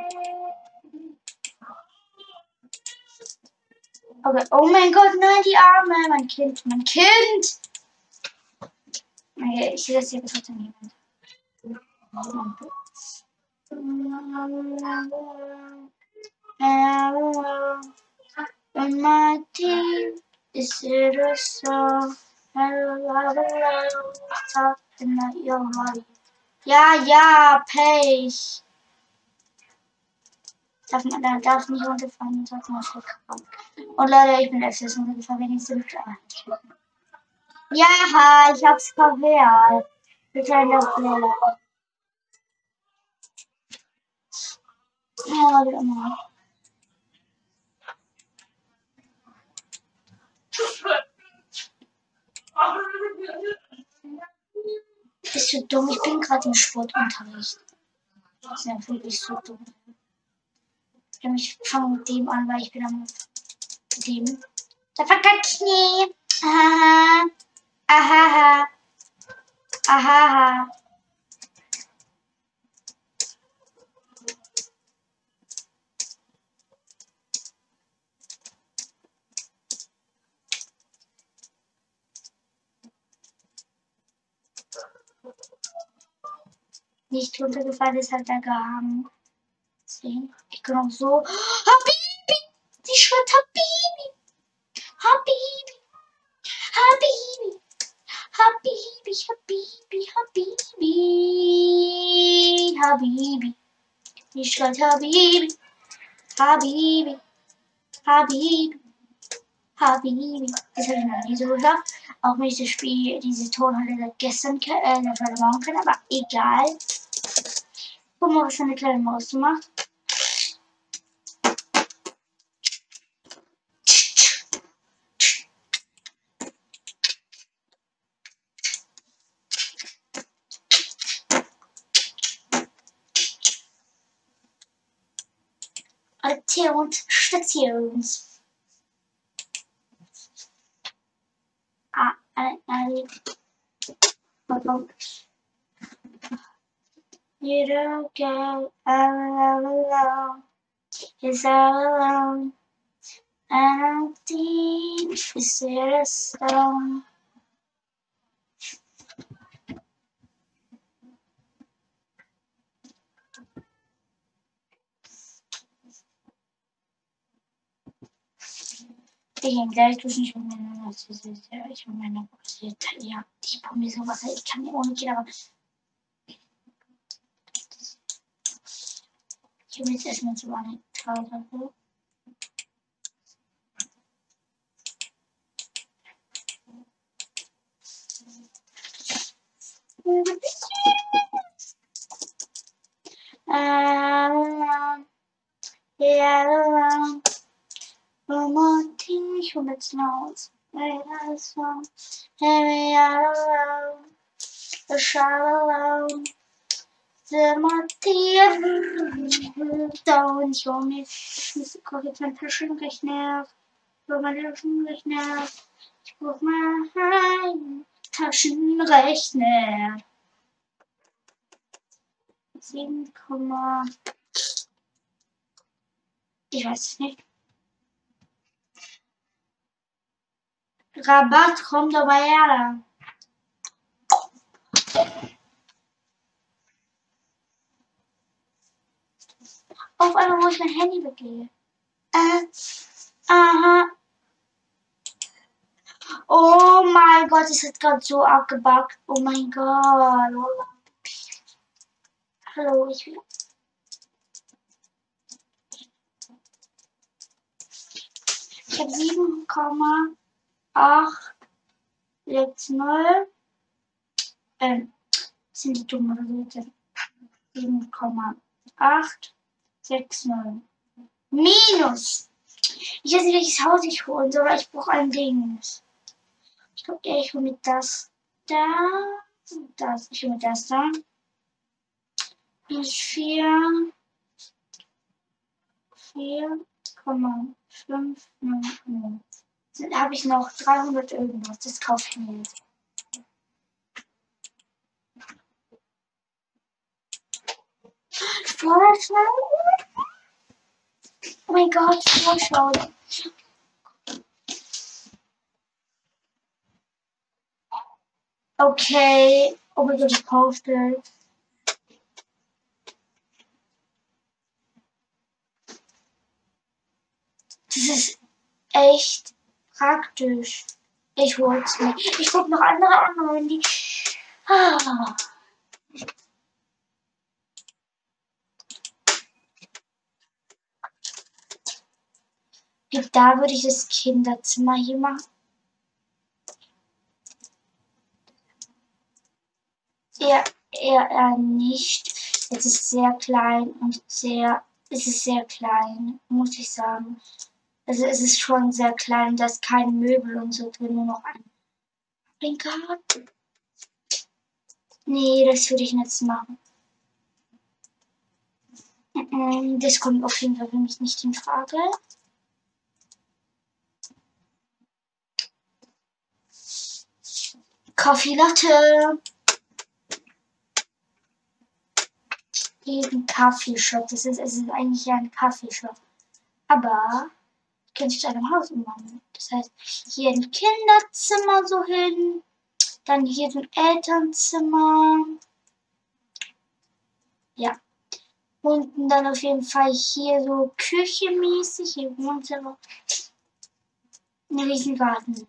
Okay. Oh mein Gott, nein, die Arme. Mein Kind, mein Kind. Okay, ich lasse hier trotzdem jemand. And my team is it a song? Ja, Pech. Man darf nicht runterfallen, sonst mal verkrampft. Und Leute, ich bin öfters runtergefallen, wenn ich sind. Ja, ich hab's verwehrt. Bitte in der Fehler. Ja, wie immer. Bist du dumm? Ich bin gerade im Sportunterricht. Das ist ja wirklich so dumm. Ich fange mit dem an, weil ich bin am dem. Da verkackt Knie. Aha. Aha. Aha. nicht runtergefallen ist, hat er gehangen. Deswegen, ich kann auch so. Habibi! Die schreit Habibi! Habibi! Habibi! Habibi! Habibi! Habibi! Habibi! Die schreit Habibi! Habibi! Habibi! Habibi! Das habe ich noch nie so gesagt. Auch wenn ich das Spiel, diese Tonhalle seit gestern verloren kann, aber egal. Guck mal, was eine kleine Maus macht. Stations. You don't get all alone. It's all alone. And deep is there a stone. Ich gleich duschen, ich will meine ja, ich probiere sowas, ich kann nicht ohne Kinder, aber ich will jetzt erstmal so eine Trauer. Yeah. One more thing, ich hol jetzt raus. Das war Heavy out alone, the shot alone. The Matthias down, ich war mir, ich brauche jetzt meinen Taschenrechner. Ich brauche meinen Taschenrechner. Ich brauche meinen Taschenrechner. 7, ich weiß es nicht. Rabatt kommt aber her. Auf einmal, wo ich mein Handy weggehe. Aha. Oh mein Gott, es hat gerade so abgebackt. Oh mein Gott. Hallo, ich will. Ich habe 7,860. Sind die dumm oder so? 7,860. Minus. Ich weiß nicht, welches Haus ich holen soll, aber ich brauche ein Ding. Ich glaube, ich hole mir das da. Das. Ich hole mir das da. Plus 4,500. Dann habe ich noch 300 irgendwas. Das kaufe ich mir jetzt. Vorschau. Oh mein Gott, Vorschau. Okay. Oh mein Gott, ich poste. Das ist echt praktisch. Ich hol's mir. Ich guck noch andere an, die. Da würde ich das Kinderzimmer hier machen. Eher nicht. Es ist sehr klein und es ist sehr klein, muss ich sagen. Also es ist schon sehr klein, da ist kein Möbel und so drin, nur noch ein Blinker. Nee, das würde ich nicht machen. Das kommt auf jeden Fall für mich nicht in Frage. Kaffee Latte. Ein Kaffeeshop. Es ist eigentlich ja ein Kaffeeshop. Aber ich könnte es zu einem Haus umwandeln. Das heißt, hier ein Kinderzimmer so hin. Dann hier so ein Elternzimmer. ja. Unten dann auf jeden Fall hier so küchenmäßig, hier Wohnzimmer. Ein Riesengarten.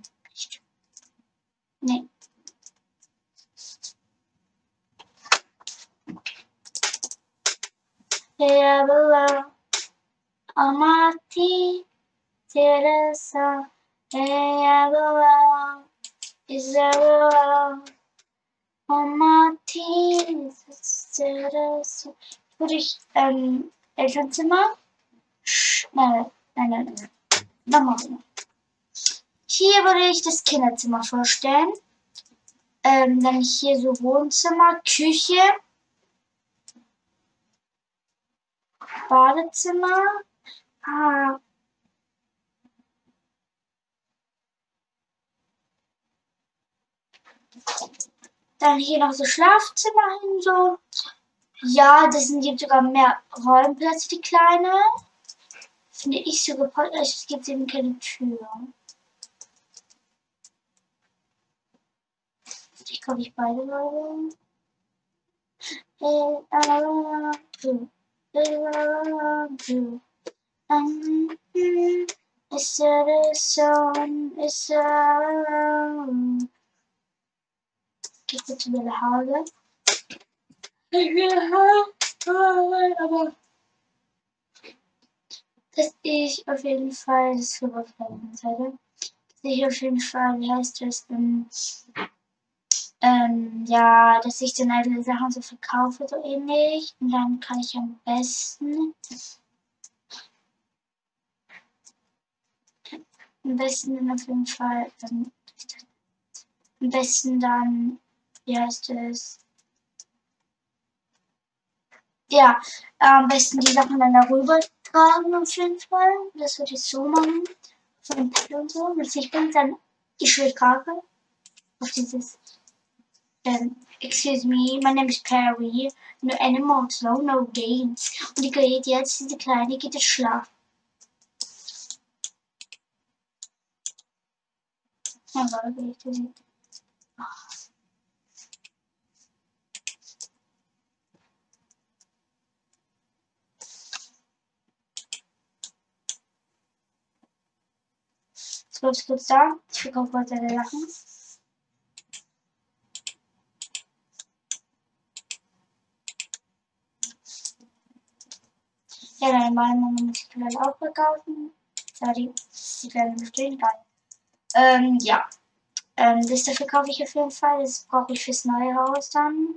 Nee. Amati, Teresa, Isabella, Amati, Teresa. Würde ich, Elternzimmer? Nein. Nochmal. Hier würde ich das Kinderzimmer vorstellen. Dann hier so Wohnzimmer, Küche, Badezimmer. Dann hier noch so Schlafzimmer hin, so. Ja, das sind jetzt sogar mehr Räumplätze, die kleine. Finde ich so gepasst. Es gibt eben keine Tür. Ich glaube, ich beide Leute. Is it a song? Is it a... Geht bitte wieder nach Hause. Aber dass ich auf jeden Fall das überfallen werde. Dass ich auf jeden Fall, wie heißt das, ja, dass ich dann alle Sachen so verkaufe, so ähnlich. Und dann kann ich am besten dann auf jeden Fall, am besten dann, wie heißt es, ja, am besten die Sachen dann darüber tragen auf jeden Fall. Das würde ich so machen. Von dem Pad und so. Wenn ich bin, dann ich will Karte auf dieses, excuse me, my name is Perry. No animals, no games. Und die geht jetzt, diese Kleine, die geht jetzt schlafen. Ja, warte, wie ich das sehe. Was gibt's da? Ich verkaufe weiter die Sachen. Ja, deine Mama muss ich vielleicht auch verkaufen. Sorry, die Kleine bestehen geil. Ja. Das verkaufe ich auf jeden Fall. Das brauche ich fürs neue Haus dann.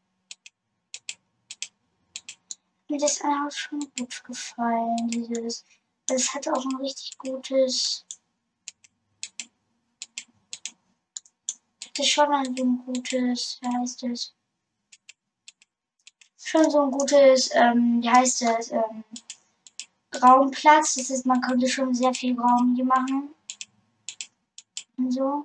Mir das Haus schon gut gefallen. Dieses. Das hat auch ein richtig gutes. Das ist schon ein gutes. Wie heißt es? Schon so ein gutes, wie heißt das? Raumplatz. Das ist, man konnte schon sehr viel Raum hier machen. Und so.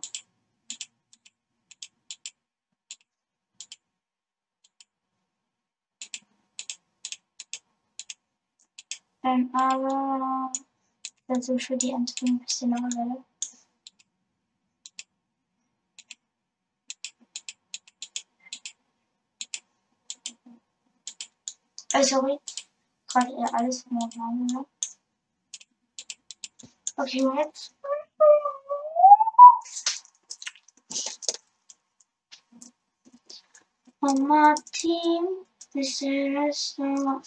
Aber also für die Entwicklung ein bisschen noch werde. Sorry. Gerade eher alles normal, ne? Okay, jetzt. Mama Team, this is so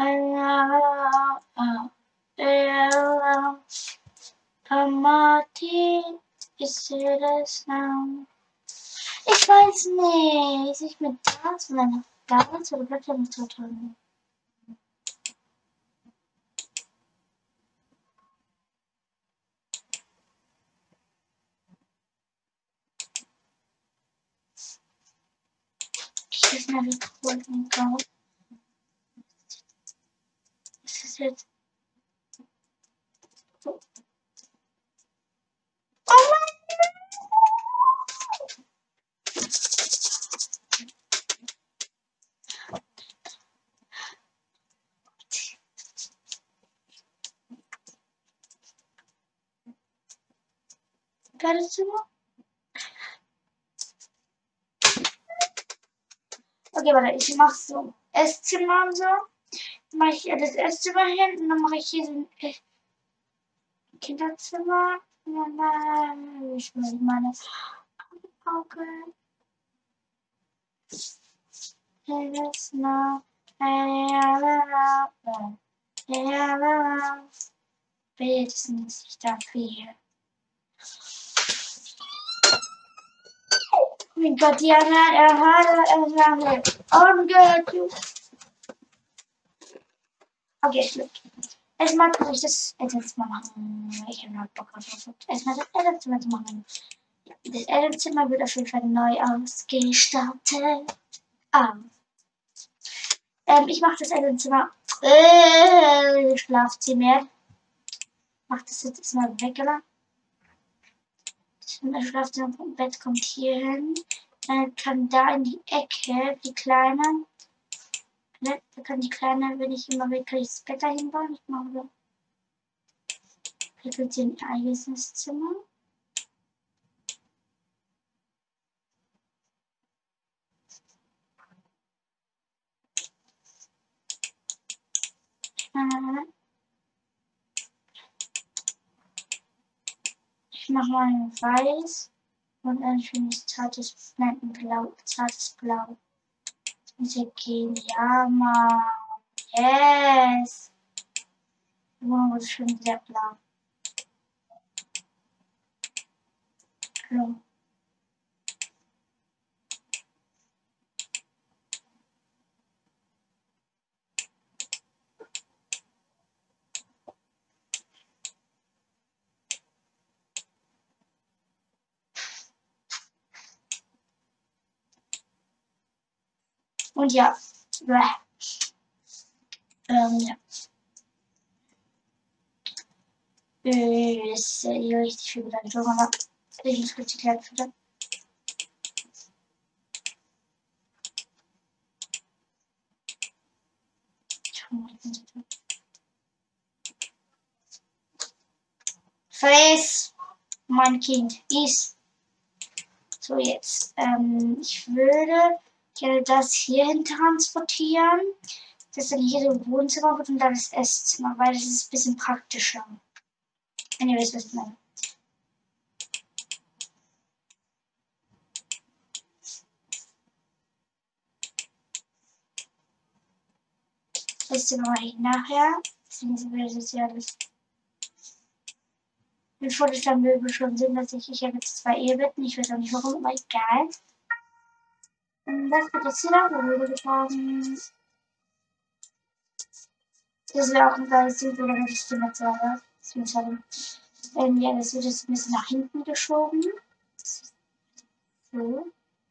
Mama Team, is it a sound? Ich weiß nicht. Ich mit das oder das oder bleibt ja nicht so toll. Ich weiß nicht, wie cool ich mich glaube. Das ist jetzt. Oh mein Badezimmer? Okay, warte, ich mach's so. Esszimmer und so. Dann mache ich das Esszimmer hin und dann mache ich hier so ein Kinderzimmer. Und dann ich meine Auge. It's not wenigstens nicht dafür. Oh mein Gott, Diana, er okay, schlimm. Erstmal kann ich das Elternzimmer machen. Ich habe noch Bock drauf. Erstmal das Elternzimmer zu machen. Das Elternzimmer wird auf jeden Fall neu ausgestattet. Ich mache das Elternzimmer. Schlafzimmer. Mach das jetzt mal weg, oder? Das Schlafzimmer vom Bett kommt hier hin. Dann kann da in die Ecke die Kleine. Da kann die Kleine, wenn ich immer will, kann ich das Bett dahin bauen. Ich mache so. Hier kriegt sie ein eigenes Zimmer. Ich mache mal ein Weiß und ein schönes zartes Blau. Das muss ja gehen. Ja, Mann. Yes. Die Wohnung ist schon sehr blau. So. Und ja. Ja. Das ist ja hier richtig viel Beleidigung, aber ich muss kurz die Kleine füttern. Face, mein Kind, ist. So, jetzt. Ich würde gerne das hierhin transportieren. Das dann hier so ein Wohnzimmer wird und dann das Esszimmer, weil das ist ein bisschen praktischer. Wenn ihr wisst, was ich meine. Esszimmer mache ich nachher. Deswegen wird das ja alles. Bevor das dann Möbel schon sind, dass ich habe jetzt 2 Ehebetten. Ich weiß auch nicht warum, aber egal. Das wird jetzt hier nach Möbel getragen. Das wäre auch ein geiles Ding, wenn ich die Metze habe. Ja, das wird jetzt ein bisschen nach hinten geschoben. So.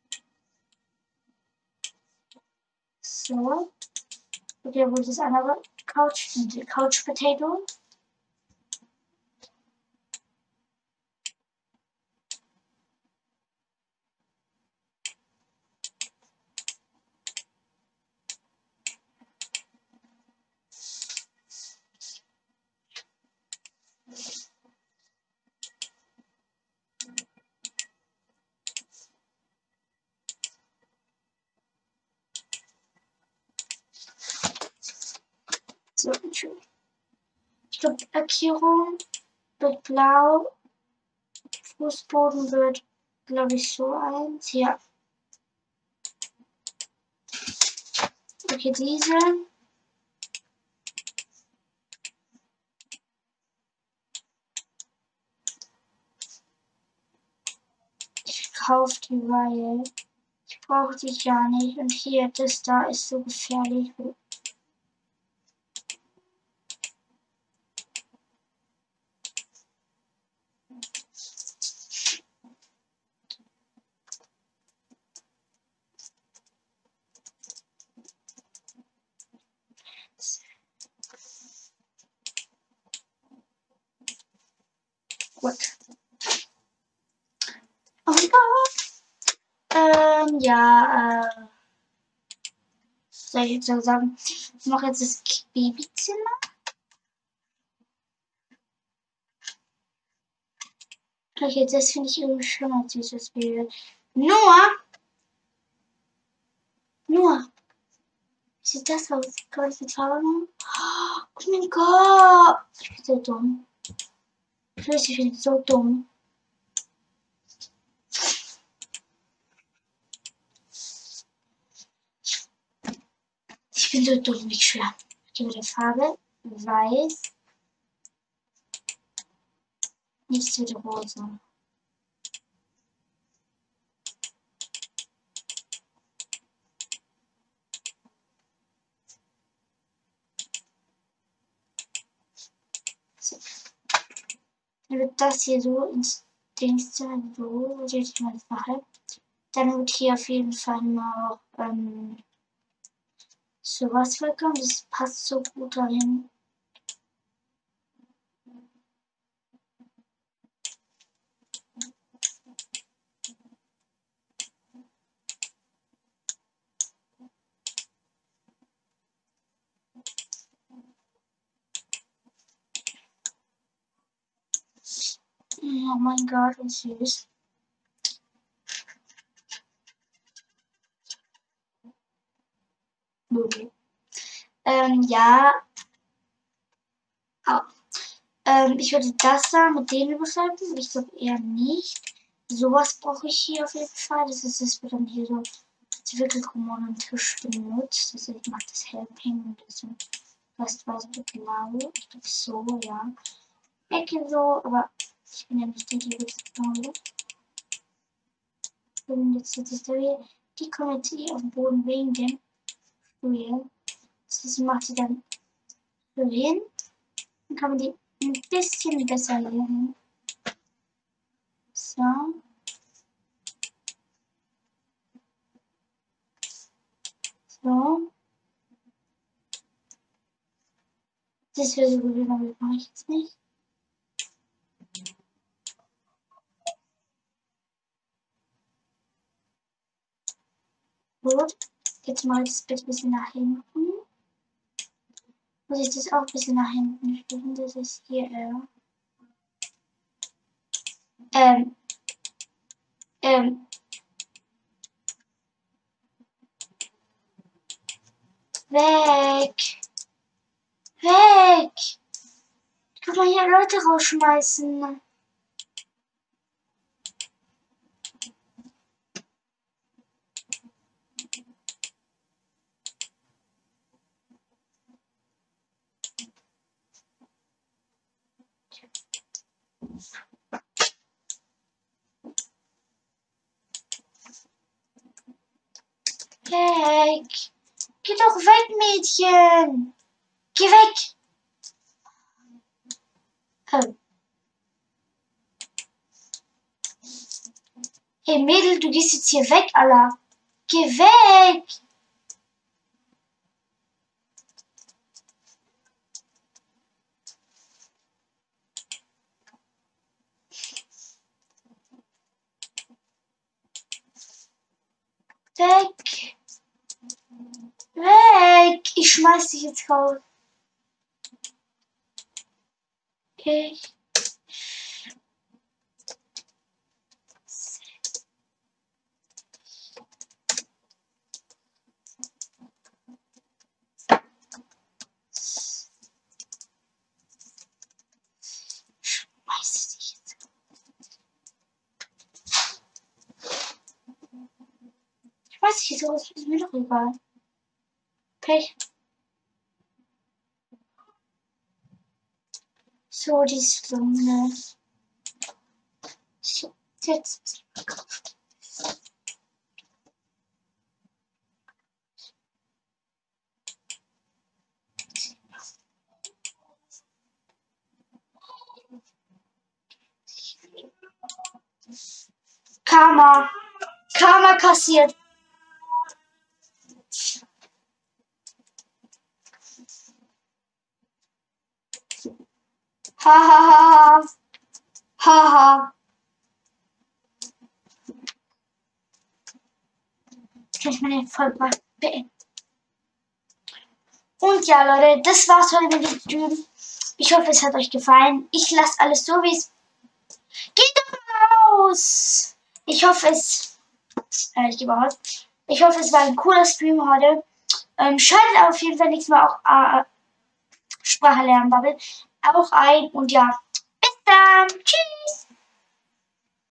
So. Und hier wurde das andere Couch Potato. So, schön. Ich glaube, die Lackierung wird blau. Fußboden wird, glaube ich, so eins. Ja. Okay, diese. Ich kaufe die, weil ich brauche die gar nicht. Und hier, das da ist so gefährlich. Gut. Oh mein Gott. Ja, soll ich jetzt so sagen? Ich mache jetzt das Babyzimmer. Okay, das finde ich irgendwie schlimmer als dieses Baby. Nur. Sieht das aus? Kann ich mit Farbe machen? Oh mein Gott! Ich bin so dumm. Ich bin so dumm. Ich bin so dumm, ich schwör. Ich gebe die Farbe weiß. Nichts mit rosa. So. Dann wird das hier so ins Dings sein, so, wie ich mal das mache. Dann wird hier auf jeden Fall noch sowas vorkommen. Das passt so gut dahin. Oh mein Gott, wie süß. Ja. Oh. Ich würde das da mit denen überschreiben. Ich glaube eher nicht. Sowas brauche ich hier auf jeden Fall. Das ist das, wird dann hier so als Wickelkommode am Tisch benutzt. Also ich mache das Helping und das Rest war so blau. Ich glaube so, ja. Ecke so, aber ich bin ja nicht die Wickelkommode. Und jetzt die kommen jetzt hier auf den Boden wegen dem Stuhl. Das macht sie dann so hin. Dann kann man die ein bisschen besser hier hin. So. So. Das wäre so gut, aber das mache ich jetzt nicht. Gut. Jetzt mache ich das Bett ein bisschen nach hinten. Muss ich das auch ein bisschen nach hinten schieben. Das ist hier, weg! Weg! Guck mal hier, Leute rausschmeißen. Weg! Geh doch weg, Mädchen! Geh weg! Oh. Hey Mädel, du gehst jetzt hier weg, Alter. Geh weg! Weg! Weg! Ich schmeiß dich jetzt raus. Ich. Schmeiß dich jetzt. Schmeiß dich jetzt raus, ist mir doch egal. Pech. So, die Stunde. So, jetzt. Karma. Karma kassiert. Ha ha ha. Ha ha. Kann ich meine Folge mal beenden. Und ja, Leute, das war's heute mit dem Stream. Ich hoffe, es hat euch gefallen. Ich lasse alles so, wie es geht. Doch raus! Ich hoffe, es. Ich gebe raus. Ich hoffe, es war ein cooler Stream heute. Schaltet auf jeden Fall nächstes Mal auch Sprache lernen Bubble auch ein. Und ja, bis dann!